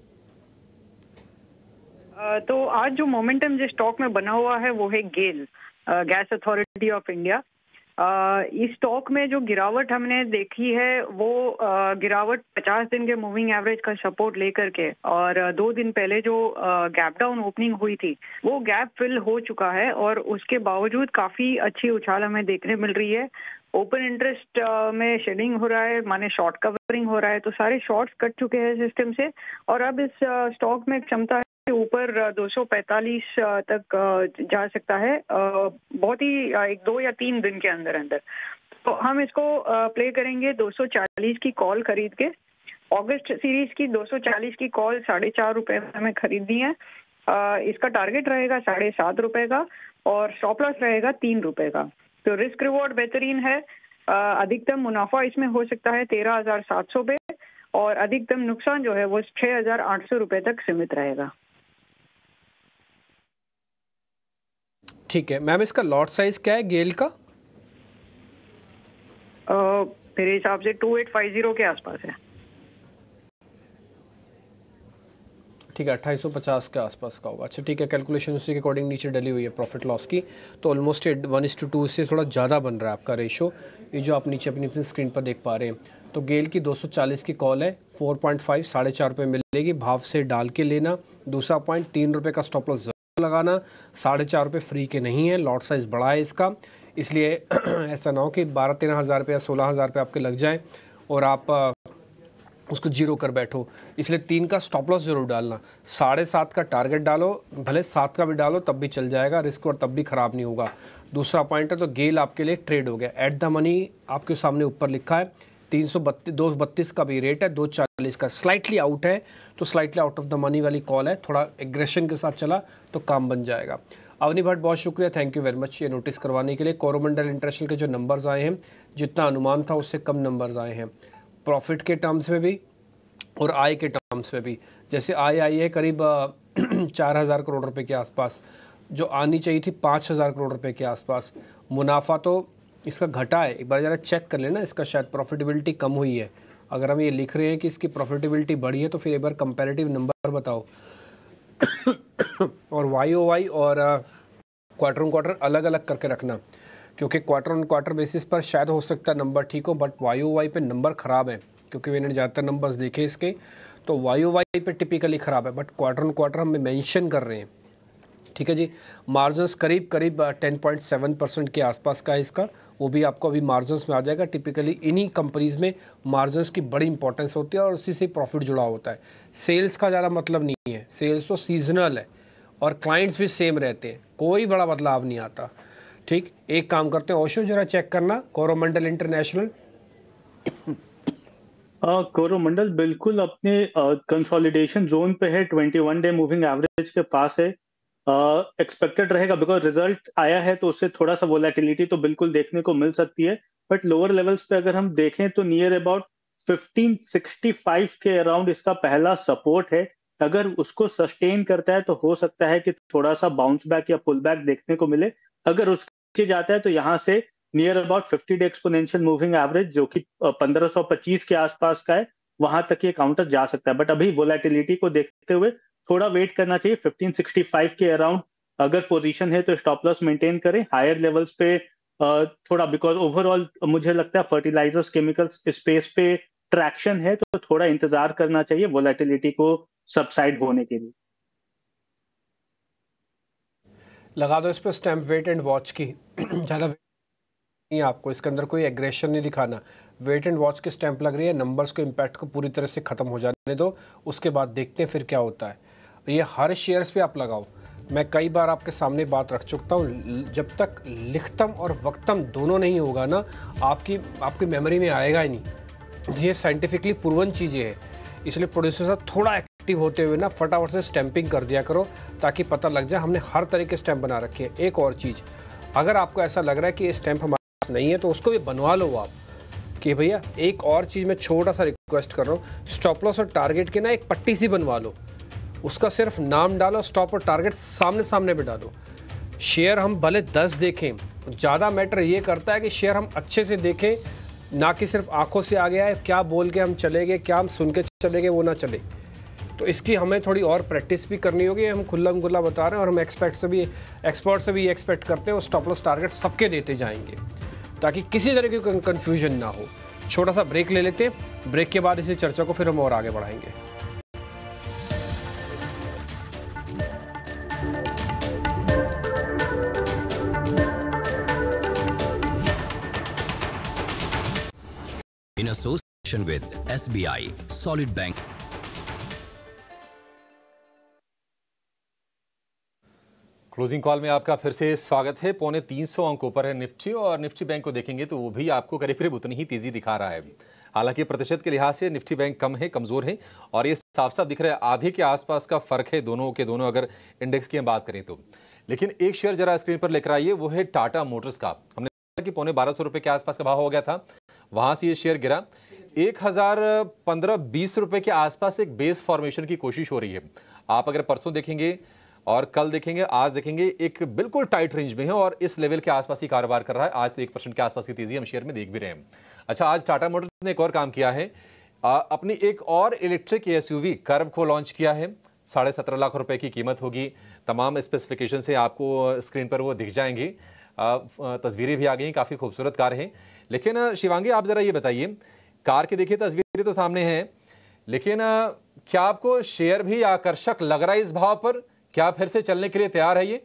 S7: तो आज जो मोमेंटम जिस स्टॉक में बना हुआ है वो है GAIL, gas authority of India. इस स्टॉक में जो गिरावट हमने देखी है वो गिरावट 50 दिन के मूविंग एवरेज का सपोर्ट लेकर के, और 2 दिन पहले जो गैप डाउन ओपनिंग हुई थी वो गैप फिल हो चुका है, और उसके बावजूद काफी अच्छी उछाल हमें देखने मिल रही है। ओपन इंटरेस्ट में शेडिंग हो रहा है, माने शॉर्ट कवरिंग हो रहा है, तो सारे शॉर्ट्स कट चुके हैं सिस्टम से, और अब इस स्टॉक में क्षमता है ऊपर 245 तक जा सकता है, बहुत ही 1, 2 या 3 दिन के अंदर अंदर। तो हम इसको प्ले करेंगे 240 की कॉल खरीद के। अगस्त सीरीज की 240 की कॉल 4.5 रुपए में हमें खरीदनी है। इसका टारगेट रहेगा 7.5 रुपए का, और स्टॉप लॉस रहेगा 3 रुपए का। तो रिस्क रिवॉर्ड बेहतरीन है। अधिकतम मुनाफा इसमें हो सकता है 13,700 पे, और अधिकतम नुकसान जो है वो 6,800 रुपए तक सीमित रहेगा।
S2: ठीक है मैम, इसका लॉट साइज क्या है गेल का?
S7: मेरे हिसाब से 2850 के आसपास है।
S2: ठीक है, 2850 के आसपास का होगा। अच्छा ठीक है, कैलकुलेशन उसी के अकॉर्डिंग नीचे डली हुई है प्रॉफिट लॉस की, तो ऑलमोस्ट 1:2 से थोड़ा ज़्यादा बन रहा है आपका रेशो, ये जो आप नीचे अपनी स्क्रीन पर देख पा रहे हैं। तो गेल की 240 की कॉल है, 4.5 4.5 रुपये मिलेगी, भाव से डाल के लेना। दूसरा पॉइंट 3 रुपये का स्टॉप लॉस लगाना, 4.5 रुपये फ्री के नहीं है, लॉट साइज़ बड़ा है इसका, इसलिए ऐसा ना हो कि 12-13 हज़ार रुपये या 16 हज़ार रुपये आपके लग जाए और आप उसको जीरो कर बैठो, इसलिए 3 का स्टॉप लॉस जरूर डालना। 7.5 का टारगेट डालो, भले 7 का भी डालो तब भी चल जाएगा, रिस्क और तब भी ख़राब नहीं होगा। दूसरा पॉइंट है तो गेल आपके लिए ट्रेड हो गया। एट द मनी आपके सामने ऊपर लिखा है 232 का भी रेट है, 240 का स्लाइटली आउट है, तो slightly out of the money वाली कॉल है, थोड़ा एग्रेशन के साथ चला तो काम बन जाएगा। अवनी भट्ट बहुत शुक्रिया, थैंक यू वेरी मच ये नोटिस करवाने के लिए। कोरोमंडल इंटरनेशनल के जो नंबर्स आए हैं, जितना अनुमान था उससे कम नंबर्स आए हैं, प्रॉफिट के टर्म्स में भी और आय के टर्म्स में भी। जैसे आय आई है करीब 4,000 करोड़ रुपए के आसपास, जो आनी चाहिए थी 5,000 करोड़ रुपए के आसपास। मुनाफा तो इसका घटा है, एक बार ज़रा चेक कर लेना, इसका शायद प्रॉफिटेबिलिटी कम हुई है। अगर हम ये लिख रहे हैं कि इसकी प्रॉफिटेबिलिटी बढ़ी है तो फिर एक बार कंपैरेटिव नंबर बताओ। और YOY और क्वार्टर ऑन क्वार्टर अलग अलग करके रखना, क्योंकि क्वार्टर ऑन क्वार्टर बेसिस पर शायद हो सकता है नंबर ठीक हो, बट YOY पे नंबर ख़राब है, क्योंकि मैंने ज़्यादातर नंबर्स देखे इसके, तो YOY पे टिपिकली ख़राब है, बट क्वार्टर ऑन क्वार्टर हम मेंशन कर रहे हैं। ठीक है जी, मार्जिन्स करीब 10.7% के आसपास का है इसका, वो भी आपको अभी मार्जिन्स में आ जाएगा। टिपिकली इन्हीं कंपनीज़ में मार्जिन्स की बड़ी इंपॉर्टेंस होती है और उसी से प्रॉफिट जुड़ा होता है। सेल्स का ज़्यादा मतलब नहीं है, सेल्स तो सीजनल है और क्लाइंट्स भी सेम रहते हैं, कोई बड़ा बदलाव नहीं आता। ठीक, एक काम करते हैं ओशो, जरा चेक करना कोरोमंडल इंटरनेशनल।
S4: कोरोमंडल बिल्कुल अपने कंसोलिडेशन जोन पे है, 21 डे मूविंग एवरेज के पास है। एक्सपेक्टेड रहेगा, बिकॉज रिजल्ट आया है तो उससे थोड़ा सा वोलेटिलिटी तो बिल्कुल देखने को मिल सकती है, बट लोअर लेवल्स पे अगर हम देखें तो नियर अबाउट 1565 के अराउंड इसका पहला सपोर्ट है। अगर उसको सस्टेन करता है तो हो सकता है कि थोड़ा सा बाउंस बैक या पुल बैक देखने को मिले। अगर उसके जाता है तो यहाँ से near about 50 day exponential moving average जो कि 1525 के आसपास का है, वहां तक ये काउंटर जा सकता है, बट अभी वोलेटिलिटी को देखते हुए थोड़ा वेट करना चाहिए। 1565 के अराउंड अगर पोजीशन है तो स्टॉप लॉस मेंटेन करें। हायर लेवल्स पे थोड़ा, बिकॉज ओवरऑल मुझे लगता है फर्टिलाइजर्स केमिकल्स स्पेस पे ट्रैक्शन है, तो थोड़ा इंतजार करना चाहिए वोलेटिलिटी को सबसाइड होने के लिए।
S2: लगा दो इस पर स्टैम्प, वेट एंड वॉच की। ज़्यादा नहीं, आपको इसके अंदर कोई एग्रेशन नहीं दिखाना। वेट एंड वॉच की स्टैंप लग रही है, नंबर्स को इम्पैक्ट को पूरी तरह से ख़त्म हो जाने दो, उसके बाद देखते हैं फिर क्या होता है। ये हर शेयर्स पे आप लगाओ। मैं कई बार आपके सामने बात रख चुका हूँ, जब तक लिखतम और वक्तम दोनों नहीं होगा ना, आपकी मेमोरी में आएगा ही नहीं। ये साइंटिफिकली प्रूवन चीज़ें हैं, इसलिए प्रोड्यूसर साहब थोड़ा एक्टिव होते हुए ना फटाफट से स्टैंपिंग कर दिया करो, ताकि पता लग जाए। हमने हर तरह के स्टैंप बना रखे हैं। एक और चीज़, अगर आपको ऐसा लग रहा है कि ये स्टैंप हमारे पास नहीं है तो उसको भी बनवा लो आप, कि भैया एक और चीज़ मैं छोटा सा रिक्वेस्ट कर रहा हूँ, स्टॉप लॉस और टारगेट की ना एक पट्टी सी बनवा लो, उसका सिर्फ नाम डालो, स्टॉप और टारगेट सामने सामने पे डालो। शेयर हम भले 10 देखें, ज़्यादा मैटर ये करता है कि शेयर हम अच्छे से देखें, ना कि सिर्फ आंखों से आ गया है, क्या बोल के हम चले गए, क्या हम सुन के चले गए, वो ना चले। तो इसकी हमें थोड़ी और प्रैक्टिस भी करनी होगी। हम खुल्लम खुल्ला बता रहे हैं और हम एक्सपर्ट से भी एक्सपेक्ट करते हैं, वो स्टॉप लॉस टारगेट सबके देते जाएंगे, ताकि किसी तरह की कन्फ्यूजन ना हो। छोटा सा ब्रेक ले लेते हैं, ब्रेक के बाद इसी चर्चा को फिर हम और आगे बढ़ाएंगे।
S8: In association with SBI, Solid Bank.
S1: Closing call में आपका फिर से स्वागत है। 350 अंकों पर है निफ्टी, और निफ्टी बैंक को देखेंगे तो वो भी आपको करीब करीब उतनी ही तेजी दिखा रहा है। हालांकि प्रतिशत के लिहाज से निफ्टी बैंक कम है, कमजोर है, और ये साफ साफ दिख रहा है आधे के आसपास का फर्क है दोनों के दोनों, अगर इंडेक्स की हम बात करें तो। लेकिन एक शेयर जरा स्क्रीन पर लेकर आइए, वो है टाटा मोटर्स का। हमने कि 1250 रुपए के आसपास का भाव हो गया था, वहां से ये शेयर गिरा 1015-20 रुपए के आसपास एक बेस फॉर्मेशन की कोशिश हो रही है। आप अगर परसों देखेंगे और कल देखेंगे, आज देखेंगे, एक बिल्कुल टाइट रेंज में है और इस लेवल के आसपास ही कारोबार कर रहा है। आज तो 1% के आसपास की तेजी हम शेयर में देख भी रहे हैं। अच्छा, आज टाटा मोटर्स ने एक और काम किया है, अपनी एक और इलेक्ट्रिक एसयूवी कर्व को लॉन्च किया है। 17.5 लाख रुपए की कीमत होगी। तमाम स्पेसिफिकेशन से आपको स्क्रीन पर वो दिख जाएंगे, तस्वीरें भी आ गई, काफ़ी खूबसूरत कार है। लेकिन शिवांगी, आप ज़रा ये बताइए, कार की देखिए तस्वीरें तो सामने हैं, लेकिन क्या आपको शेयर भी आकर्षक लग रहा है इस भाव पर? क्या फिर से चलने के लिए तैयार है ये?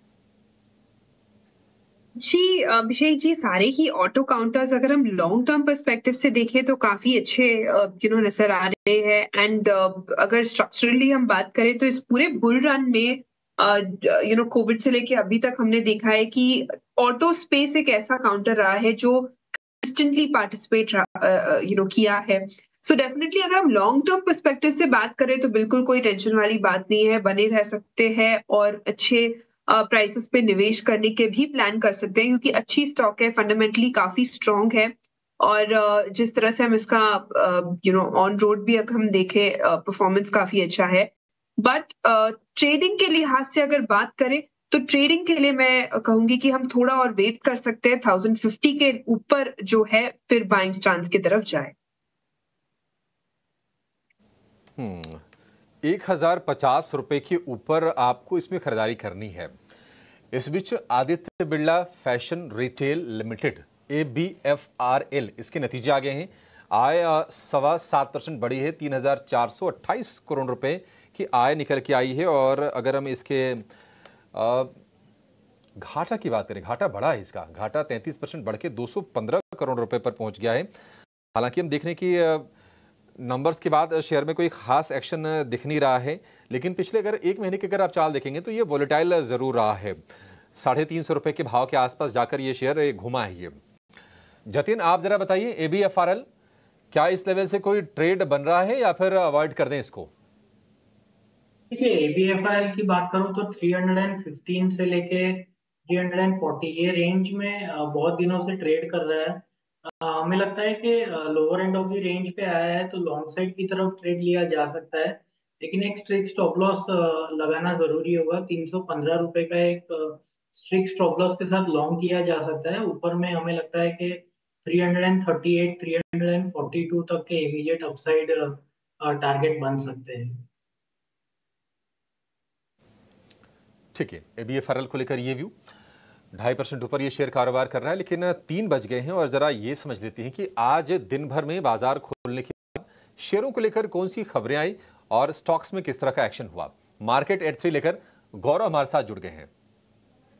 S3: जी अभिषेक जी, सारे ही ऑटो काउंटर्स अगर हम लॉन्ग टर्म पर्सपेक्टिव से देखें तो काफी अच्छे नजर आ रहे हैं। एंड अगर स्ट्रक्चरली हम बात करें तो इस पूरे बुल रन में कोविड से लेके अभी तक हमने देखा है कि ऑटो स्पेस एक ऐसा काउंटर रहा है जो कंसिस्टेंटली पार्टिसिपेट किया है। सो डेफिनेटली अगर हम लॉन्ग टर्म पर्सपेक्टिव से बात करें तो बिल्कुल कोई टेंशन वाली बात नहीं है, बने रह सकते हैं और अच्छे प्राइसेस पे निवेश करने के भी प्लान कर सकते हैं, क्योंकि अच्छी स्टॉक है, फंडामेंटली काफी स्ट्रांग है। और जिस तरह से हम इसका ऑन रोड भी अगर हम देखें परफॉर्मेंस काफी अच्छा है। बट ट्रेडिंग के लिहाज से अगर बात करें तो ट्रेडिंग के लिए मैं कहूंगी कि हम थोड़ा और वेट कर सकते हैं, 1050 के ऊपर जो है फिर बाइंग स्टांस की तरफ जाए।
S1: 1050 रुपए के ऊपर आपको इसमें खरीदारी करनी है। इस बीच Aditya Birla fashion retail limited ABFRL, इसके नतीजे आ गए हैं। आय 7.25% बढ़ी है, 3,428 करोड़ रुपए की आय निकल के आई है। और अगर हम इसके घाटा की बात करें, घाटा बढ़ा है, इसका घाटा 33% बढ़ के 215 करोड़ रुपए पर पहुंच गया है। हालांकि हम देखने की नंबर्स के बाद शेयर में कोई खास एक्शन दिख नहीं रहा है, लेकिन पिछले अगर एक महीने की अगर आप चाल देखेंगे तो ये वोलेटाइल जरूर रहा है। 350 रुपए के भाव के आसपास जाकर ये शेयर घुमा है। ये जतिन, आप जरा बताइए, ABFRL क्या इस लेवल से कोई ट्रेड बन रहा है या फिर अवॉइड कर दें इसको?
S5: देखिए, ABFRL की बात करूं तो 315 से लेके 340 ये रेंज में बहुत दिनों से ट्रेड कर रहा है। हमें लगता है कि lower end of the range पे आया है तो लॉन्ग साइड की तरफ ट्रेड लिया जा सकता है, लेकिन एक स्ट्रिक्ट स्टॉप लॉस लगाना जरूरी होगा। 315 रुपए का एक स्ट्रिक्ट स्टॉप लॉस के साथ लॉन्ग किया जा सकता है। ऊपर में हमें लगता है कि 338, 342 तक के इमीडिएट अपसाइड टारगेट बन सकते हैं।
S1: ठीक है, ABFRL को लेकर ये व्यू। 2.5% ऊपर ये शेयर कारोबार कर रहा है, लेकिन 3 बज गए हैं और जरा ये समझ लेते हैं कि आज दिन भर में बाजार खोलने के बाद शेयरों को लेकर कौन सी खबरें आई और स्टॉक्स में किस तरह का एक्शन हुआ। मार्केट एट 3 लेकर गौरव हमारे साथ जुड़ गए हैं।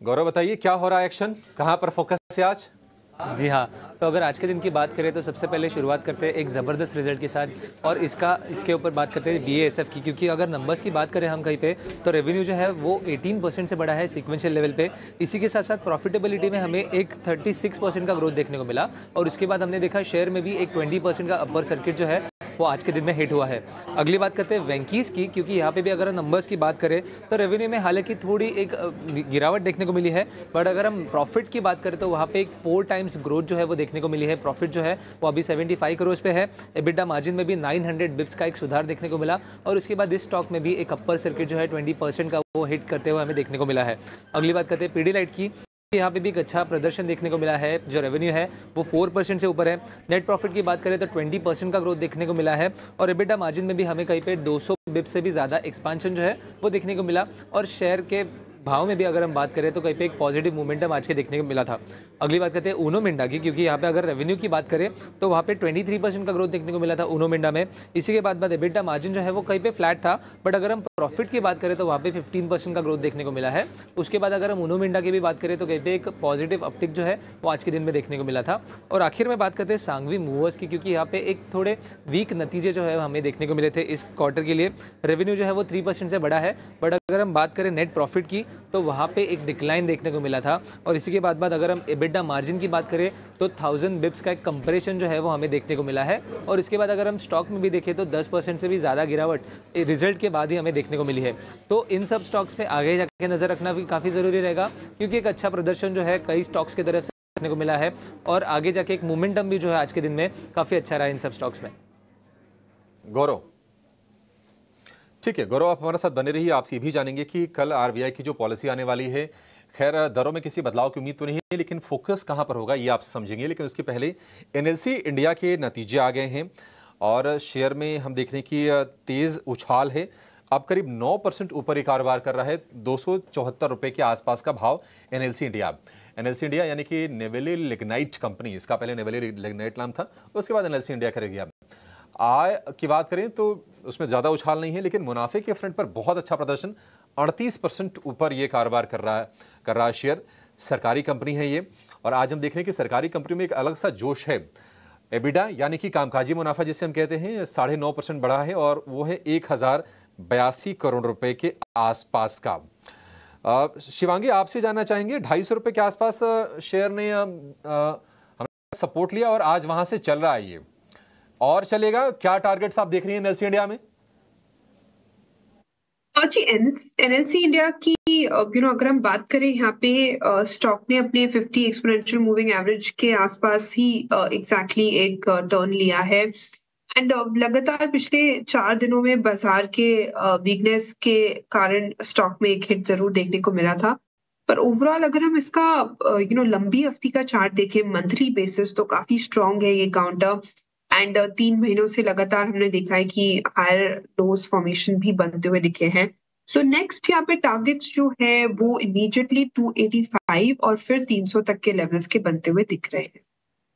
S1: गौरव बताइए क्या हो रहा है, एक्शन कहाँ पर फोकस है आज?
S9: जी हाँ, तो अगर आज के दिन की बात करें तो सबसे पहले शुरुआत करते हैं एक ज़बरदस्त रिजल्ट के साथ और इसके ऊपर बात करते हैं BASF की, क्योंकि अगर नंबर्स की बात करें हम कहीं पे तो रेवेन्यू जो है वो 18% से बढ़ा है सीक्वेंशियल लेवल पे। इसी के साथ साथ प्रॉफिटेबिलिटी में हमें एक 36% का ग्रोथ देखने को मिला और उसके बाद हमने देखा शेयर में भी एक 20% का अपर सर्किट जो है वो आज के दिन में हिट हुआ है। अगली बात करते हैं वेंकीज की, क्योंकि यहाँ पे भी अगर नंबर्स की बात करें तो रेवेन्यू में हालांकि थोड़ी एक गिरावट देखने को मिली है, बट अगर हम प्रॉफिट की बात करें तो वहाँ पे एक 4 टाइम्स ग्रोथ जो है वो देखने को मिली है। प्रॉफिट जो है वो अभी 75 करोड़ पे है। एबिटा मार्जिन में भी 900 बिप्स का एक सुधार देखने को मिला और उसके बाद इस स्टॉक में भी एक अपर सर्किट जो है 20% का वो हिट करते हुए हमें देखने को मिला है। अगली बात करते हैं पीडीलाइट की, यहाँ पे भी एक अच्छा प्रदर्शन देखने को मिला है। जो रेवेन्यू है वो 4% से ऊपर है। नेट प्रॉफिट की बात करें तो 20% का ग्रोथ देखने को मिला है और एबिटा मार्जिन में भी हमें कहीं पे 200 बिप्स से भी ज़्यादा एक्सपांशन जो है वो देखने को मिला और शेयर के भाव में भी अगर हम बात करें तो कहीं पे एक पॉजिटिव मोमेंटम आज के देखने को मिला था। अगली बात करते हैं उनो मिंडा की, क्योंकि यहाँ पे अगर रेवेन्यू की बात करें तो वहाँ पे 23% का ग्रोथ देखने को मिला था उनो मिंडा में। इसी के बाद एबिटा मार्जिन जो है वो कहीं पे फ्लैट था, बट अगर हम प्रॉफिट की बात करें तो वहाँ पे 15% का ग्रोथ देखने को मिला है। उसके बाद अगर हम उनो मिंडा की भी बात करें तो कहीं पे एक पॉजिटिव अपटिक जो है वो आज के दिन में देखने को मिला था। और आखिर में बात करते हैं सांघवी मूवर्स की, क्योंकि यहाँ पे एक थोड़े वीक नतीजे जो है हमें देखने को मिले थे इस क्वार्टर के लिए। रेवेन्यू जो है वो 3% से बढ़ा है, बट अगर हम बात करें नेट प्रॉफिट की तो वहाँ पे एक डिक्लाइन देखने को मिला था। और इसी के बाद अगर हम एबिटा मार्जिन की बात करें तो 1000 बिप्स का एक कंप्रेशन जो है वो हमें देखने को मिला है। और इसके बाद अगर हम स्टॉक में भी देखें तो 10% से भी ज़्यादा गिरावट रिजल्ट के बाद ही हमें देखने को मिली है। तो इन सब स्टॉक्स पे आगे जाके नज़र रखना भी काफ़ी ज़रूरी रहेगा, क्योंकि एक अच्छा प्रदर्शन जो है कई स्टॉक्स की तरफ से देखने को मिला है और आगे जाके एक मोमेंटम भी जो है आज के दिन में काफ़ी अच्छा रहा इन सब स्टॉक्स में।
S1: गौरव, ठीक है गौरव, आप हमारे साथ बने रहिए। आपसे भी जानेंगे कि कल आरबीआई की जो पॉलिसी आने वाली है, खैर दरों में किसी बदलाव की उम्मीद तो नहीं है, लेकिन फोकस कहां पर होगा ये आपसे समझेंगे। लेकिन उसके पहले एनएलसी इंडिया के नतीजे आ गए हैं और शेयर में हम देख रहे हैं कि तेज उछाल है। अब करीब 9% ऊपर ही कारोबार कर रहा है। 274 रुपए के आसपास का भाव एनएलसी इंडिया यानी कि नेवेली लिग्नाइट कंपनी, इसका पहले नेवेली लिग्नाइट नाम था, उसके बाद एनएलसी इंडिया कर गया। आय की बात करें तो उसमें ज़्यादा उछाल नहीं है, लेकिन मुनाफे के फ्रंट पर बहुत अच्छा प्रदर्शन, 38% ऊपर ये कारोबार कर रहा है शेयर। सरकारी कंपनी है ये और आज हम देख रहे हैं कि सरकारी कंपनी में एक अलग सा जोश है। एबिडा यानी कि कामकाजी मुनाफा जिसे हम कहते हैं 9.5% बढ़ा है और वो है 1082 करोड़ रुपए के आसपास का। शिवांगी, आपसे जानना चाहेंगे 250 रुपए के आसपास शेयर ने सपोर्ट लिया और आज वहां से चल रहा है ये, और चलेगा? क्या टारगेट्स आप देख रही हैं एनएलसी इंडिया में?
S3: जी, एनएलसी इंडिया की अगर हम बात करें यहाँ पे स्टॉक ने अपने 50 एक्सपोनेंशियल मूविंग एवरेज के आसपास ही एग्जैक्टली एक टर्न लिया है एंड लगातार पिछले 4 दिनों में बाजार के वीकनेस के कारण स्टॉक में एक हिट जरूर देखने को मिला था। पर ओवरऑल अगर हम इसका लंबी अवधि का चार्ट देखें मंथली बेसिस तो काफी स्ट्रांग है ये काउंटर एंड 3 महीनों से लगातार हमने देखा है कि हायर लोज फॉर्मेशन भी बनते हुए दिखे हैं। सो नेक्स्ट यहाँ पे टारगेट्स जो है वो इमीडिएटली 285 और फिर 300 तक के लेवल्स के बनते हुए दिख रहे हैं।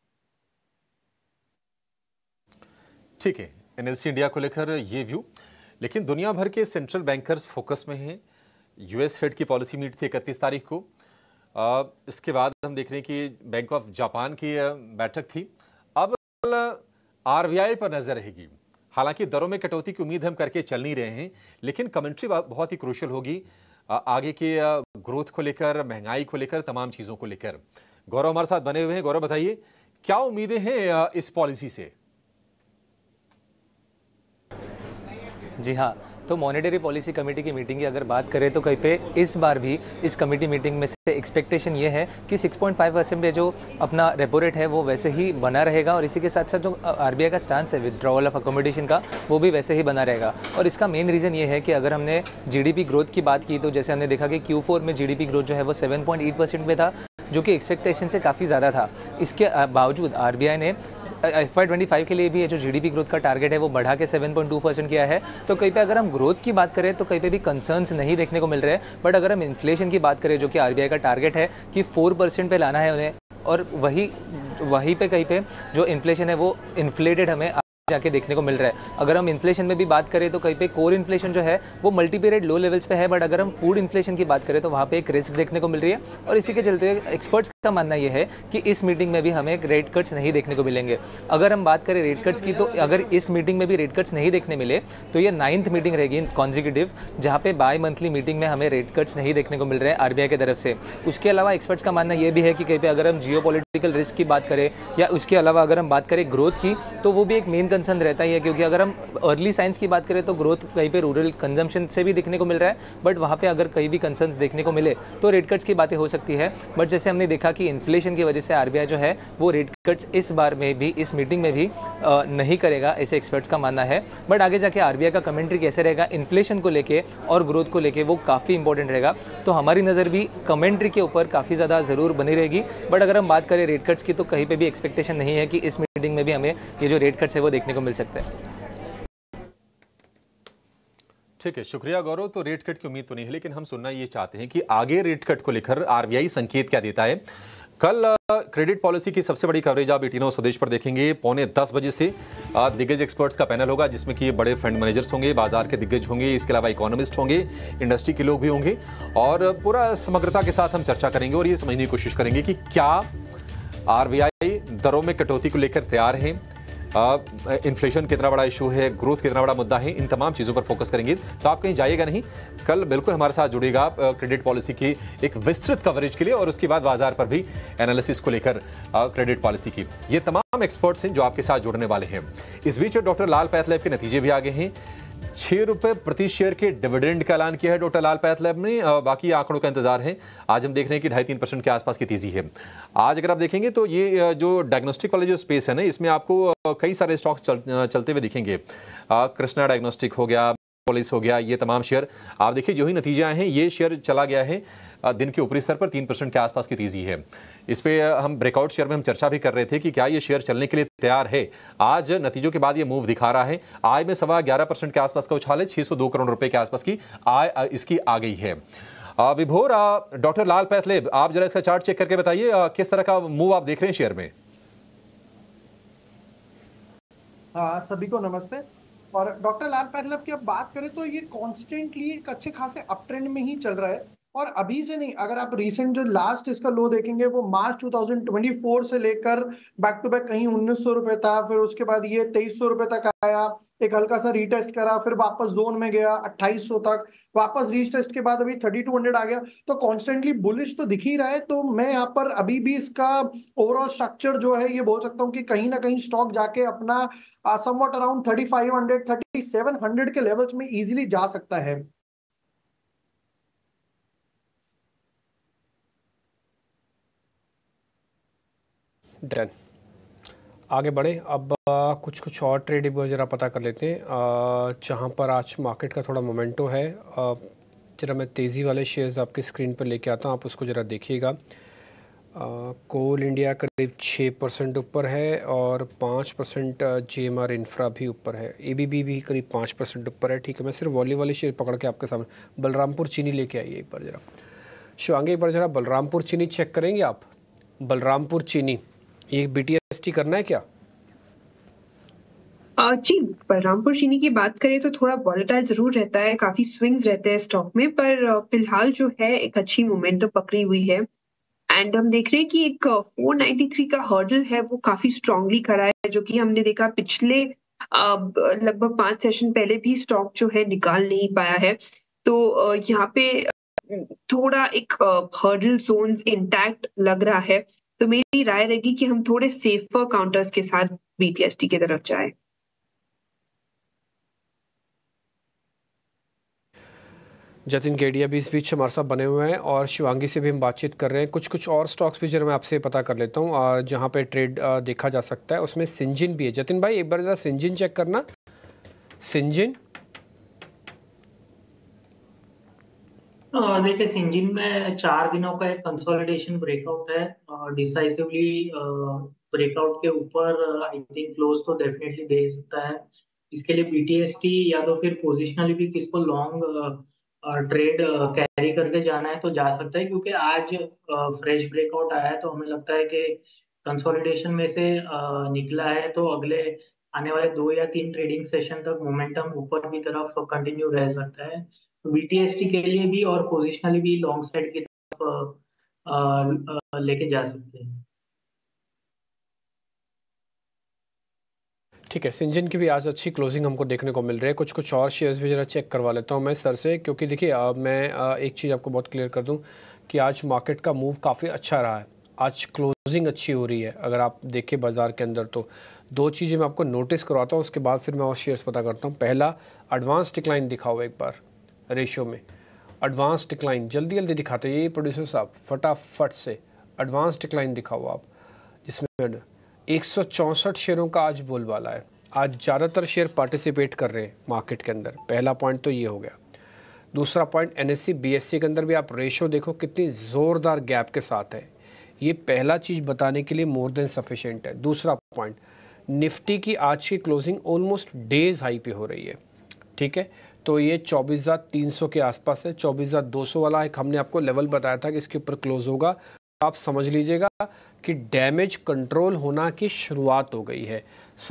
S1: ठीक है, एनएलसी इंडिया को लेकर ये व्यू। लेकिन दुनिया भर के सेंट्रल बैंकर्स फोकस में हैं। यूएस फेड की पॉलिसी मीट थी 31 तारीख को। इसके बाद हम देख रहे हैं कि बैंक ऑफ जापान की बैठक थी। अब आरबीआई पर नजर रहेगी। हालांकि दरों में कटौती की उम्मीद हम करके चल नहीं रहे हैं, लेकिन कमेंट्री बहुत ही क्रूशियल होगी आगे के ग्रोथ को लेकर, महंगाई को लेकर, तमाम चीज़ों को लेकर। गौरव हमारे साथ बने हुए हैं। गौरव, बताइए क्या उम्मीदें हैं इस पॉलिसी से?
S9: जी हाँ, तो मॉनेटरी पॉलिसी कमेटी की मीटिंग की अगर बात करें तो कहीं पे इस बार भी इस कमेटी मीटिंग में से एक्सपेक्टेशन ये है कि 6.5% पे जो अपना रेपो रेट है वो वैसे ही बना रहेगा और इसी के साथ साथ जो आरबीआई का स्टांस है विथड्रॉवल ऑफ अकोमोडेशन का वो भी वैसे ही बना रहेगा। और इसका मेन रीज़न ये है कि अगर हमने जीडीपी ग्रोथ की बात की तो जैसे हमने देखा कि Q4 में जीडीपी ग्रोथ जो है वो 7.8% पे था, जो कि एक्सपेक्टेशन से काफ़ी ज़्यादा था। इसके बावजूद आरबीआई ने FY25 के लिए भी ये जो जीडीपी ग्रोथ का टारगेट है वो बढ़ा के 7.2% किया है। तो कहीं पे अगर हम ग्रोथ की बात करें तो कहीं पे भी कंसर्न्स नहीं देखने को मिल रहे हैं। बट अगर हम इन्फ्लेशन की बात करें, जो कि आरबीआई का टारगेट है कि 4% पे लाना है उन्हें, और वही पे कहीं पे जो इन्फ्लेशन है वो इन्फ्लेटेड हमें जाके देखने को मिल रहा है। अगर हम इन्फ्लेशन में भी बात करें तो कहीं पे कोर इन्फ्लेशन जो है वो मल्टी पीरियड लो लेवल्स पे है, बट अगर हम फूड इन्फ्लेशन की बात करें तो वहाँ पे एक रिस्क देखने को मिल रही है। और इसी के चलते एक्सपर्ट्स का मानना ये है कि इस मीटिंग में भी हमें रेट कट्स नहीं देखने को मिलेंगे। अगर हम बात करें रेट कट्स की तो अगर इस मीटिंग में भी रेट कट्स नहीं देखने मिले तो ये 9th मीटिंग रहेगी कॉन्जिक्यूटिव जहाँ पे बाई मंथली मीटिंग में हमें रेट कट्स नहीं देखने को मिल रहे हैं आरबीआई की तरफ से। उसके अलावा एक्सपर्ट्स का मानना ये भी है कि कहीं पे अगर हम जियोपॉलिटिकल रिस्क की बात करें या उसके अलावा अगर हम बात करें ग्रोथ की तो वो भी एक मेन कंसर्न रहता ही है, क्योंकि अगर हम अर्ली साइंस की बात करें तो ग्रोथ कहीं पे रूरल कंजम्पशन से भी दिखने को मिल रहा है, बट वहाँ पे अगर कहीं भी कंसर्न्स देखने को मिले तो रेट कट्स की बातें हो सकती है। बट जैसे हमने देखा कि इन्फ्लेशन की वजह से आरबीआई जो है वो रेट कट्स इस बार में भी इस मीटिंग में भी नहीं करेगा, ऐसे एक्सपर्ट्स का मानना है। बट आगे जाके आरबीआई का कमेंट्री कैसे रहेगा इन्फ्लेशन को लेके और ग्रोथ को लेके वो काफ़ी इंपॉर्टेंट रहेगा। तो हमारी नज़र भी कमेंट्री के ऊपर काफ़ी ज़्यादा ज़रूर बनी रहेगी। बट अगर हम बात करें रेट कट्स की तो कहीं पे भी एक्सपेक्टेशन नहीं है कि इस मीटिंग में भी हमें ये जो रेट कट्स है वो देखने को मिल सकते हैं।
S1: ठीक है, शुक्रिया गौरव। तो रेट कट की उम्मीद तो नहीं है, लेकिन हम सुनना ये चाहते हैं कि आगे रेट कट को लेकर आरबीआई संकेत क्या देता है। कल क्रेडिट पॉलिसी की सबसे बड़ी कवरेज आप 18 स्वदेश पर देखेंगे। 9:45 बजे से दिग्गज एक्सपर्ट्स का पैनल होगा, जिसमें कि बड़े फंड मैनेजर्स होंगे, बाजार के दिग्गज होंगे, इसके अलावा इकोनॉमिस्ट होंगे, इंडस्ट्री के लोग भी होंगे, और पूरा समग्रता के साथ हम चर्चा करेंगे और ये समझने की कोशिश करेंगे कि क्या आरबीआई दरों में कटौती को लेकर तैयार है, इन्फ्लेशन कितना बड़ा इशू है, ग्रोथ कितना बड़ा मुद्दा है, इन तमाम चीज़ों पर फोकस करेंगे। तो आप कहीं जाइएगा नहीं, कल बिल्कुल हमारे साथ जुड़ेगा क्रेडिट पॉलिसी की एक विस्तृत कवरेज के लिए, और उसके बाद बाजार पर भी एनालिसिस को लेकर क्रेडिट पॉलिसी की। ये तमाम एक्सपर्ट्स हैं जो आपके साथ जुड़ने वाले हैं। इस बीच डॉक्टर लाल पैथलैब के नतीजे भी आगे हैं। 6 रुपए प्रति शेयर के डिविडेंड का ऐलान किया है डॉक्टर लाल पैथलैब ने। बाकी आंकड़ों का इंतजार है। आज हम देख रहे हैं कि 2.5-3% के आसपास की तेजी है। आज अगर आप देखेंगे तो ये जो डायग्नोस्टिक वाले जो स्पेस है ना, इसमें आपको कई सारे स्टॉक्स चलते हुए दिखेंगे। कृष्णा डायग्नोस्टिक हो गया, पुलिस हो गया, ये तमाम शेयर आप देखिए जो ही नतीजे आए हैं ये शेयर चला गया है दिन के ऊपरी स्तर पर 3% के आसपास की तेजी है। इस पे हम ब्रेकआउट शेयर में हम चर्चा भी कर रहे थे कि क्या ये शेयर चलने के लिए तैयार है। आज नतीजों के बाद ये मूव दिखा रहा है। आय में 11.25% के आसपास का उछाल है, 602 करोड़ रुपए के आसपास की आय इसकी आ गई है। विभोर, डॉक्टर लाल पैथलैब, आप जरा इसका चार्ट चेक करके बताइए किस तरह का मूव आप देख रहे हैं शेयर में।
S10: हाँ, सभी को नमस्ते। और डॉक्टर लाल पैथलैब की अब बात करें तो ये कॉन्स्टेंटली एक अच्छे खासे अप ट्रेंड में ही चल रहा है, और अभी से नहीं, अगर आप रिसेंट जो लास्ट इसका लो देखेंगे वो मार्च 2024 से लेकर बैक टू बैक कहीं 1900 रुपए था, फिर उसके बाद ये 2300 रुपए तक आया, एक हल्का सा रीटेस्ट करा, फिर वापस जोन में गया 2800 तक, वापस रीटेस्ट के बाद अभी 3200 आ गया। तो कॉन्स्टेंटली बुलिश तो दिख ही रहा है। तो मैं यहाँ पर अभी भी इसका ओवरऑल स्ट्रक्चर जो है ये बोल सकता हूँ कि कहीं ना कहीं स्टॉक जाके अपना समवट अराउंड 3500 3700 के लेवल्स में इजीली जा सकता है।
S2: डन, आगे बढ़े। अब कुछ और ट्रेड जरा पता कर लेते हैं जहाँ पर आज मार्केट का थोड़ा मोमेंटो है। जरा मैं तेज़ी वाले शेयर्स आपकी स्क्रीन पर लेके आता हूँ, आप उसको ज़रा देखिएगा। कोल इंडिया करीब 6% ऊपर है और 5% जेएमआर इंफ्रा भी ऊपर है, एबीबी भी करीब 5% ऊपर है। ठीक है, मैं सिर्फ वॉली वाले शेयर पकड़ के आपके सामने बलरामपुर चीनी लेके आइए एक बार जरा। शिवांगी एक बार जरा बलरामपुर चीनी चेक करेंगे आप। बलरामपुर चीनी ये बीटीएसटी करना है क्या?
S3: जी, बलरामपुर चीनी की बात करें तो थोड़ा वॉलेटाइल जरूर रहता है, काफी स्विंग्स रहते हैं स्टॉक में, पर फिलहाल जो है एक अच्छी मोमेंटम पकड़ी हुई है। एंड हम देख रहे हैं कि एक 493 का हर्डल है वो काफी स्ट्रांगली खड़ा है, जो कि हमने देखा पिछले लगभग 5 सेशन पहले भी स्टॉक जो है निकाल नहीं पाया है। तो यहाँ पे थोड़ा एक हर्डल जोन्स इंटैक्ट लग रहा है। तो मेरी राय रहेगी कि हम थोड़े सेफर काउंटर्स के साथ बीटीएसटी की तरफ जाएं।
S2: जतिन केडिया भी इस बीच हमारे साथ बने हुए हैं और शिवांगी से भी हम बातचीत कर रहे हैं। कुछ और स्टॉक्स भी जरा मैं आपसे पता कर लेता हूं और जहां पे ट्रेड देखा जा सकता है उसमें सिंजिन भी है। जतिन भाई एक बार जरा सिंजिन चेक करना। सिंजिन
S5: देखिए, सिंजिन में 4 दिनों का एक कंसोलिडेशन ब्रेकआउट है, डिसाइसिवली ब्रेकआउट के ऊपर आई थिंक क्लोज तो डेफिनेटली दे सकता है। इसके लिए बीटीएसटी या तो फिर पोजिशनली भी किसको लॉन्ग ट्रेड कैरी करके जाना है तो जा सकता है, क्योंकि आज फ्रेश ब्रेकआउट आया है। तो हमें लगता है कि कंसोलिडेशन में से निकला है तो अगले आने वाले 2 या 3 ट्रेडिंग सेशन तक मोमेंटम ऊपर की तरफ कंटिन्यू रह सकता है। तो BTST के लिए भी और पोजिशनली भी लॉन्ग साइड की तरफ लेके जा सकते हैं।
S2: ठीक है, सिंजन की भी आज अच्छी क्लोजिंग हमको देखने को मिल रही है। कुछ और शेयर्स भी ज़रा चेक करवा लेता हूँ मैं सर से, क्योंकि देखिए मैं एक चीज़ आपको बहुत क्लियर कर दूँ कि आज मार्केट का मूव काफ़ी अच्छा रहा है। आज क्लोजिंग अच्छी हो रही है अगर आप देखें बाज़ार के अंदर। तो दो चीज़ें मैं आपको नोटिस करवाता हूँ, उसके बाद फिर मैं और शेयर्स पता करता हूँ। पहला, एडवांस डिक्लाइन दिखाओ एक बार रेशियो में। एडवांस डिक्लाइन जल्दी जल्दी दिखाते हैं ये प्रोड्यूसर साहब, फटाफट से एडवांस डिक्लाइन दिखाओ आप, जिसमें 164 शेयरों का आज बोलबाला है। आज ज़्यादातर शेयर पार्टिसिपेट कर रहे हैं मार्केट के अंदर। पहला पॉइंट तो ये हो गया। दूसरा पॉइंट, NSE BSE के अंदर भी आप रेशो देखो कितनी ज़ोरदार गैप के साथ है। ये पहला चीज़ बताने के लिए मोर देन सफिशिएंट है। दूसरा पॉइंट, निफ्टी की आज की क्लोजिंग ऑलमोस्ट डेज हाई पे हो रही है। ठीक है, तो ये 24,300 के आसपास है। 24,200 वाला एक हमने आपको लेवल बताया था कि इसके ऊपर क्लोज होगा। आप समझ लीजिएगा कि डैमेज कंट्रोल होना की शुरुआत हो गई है।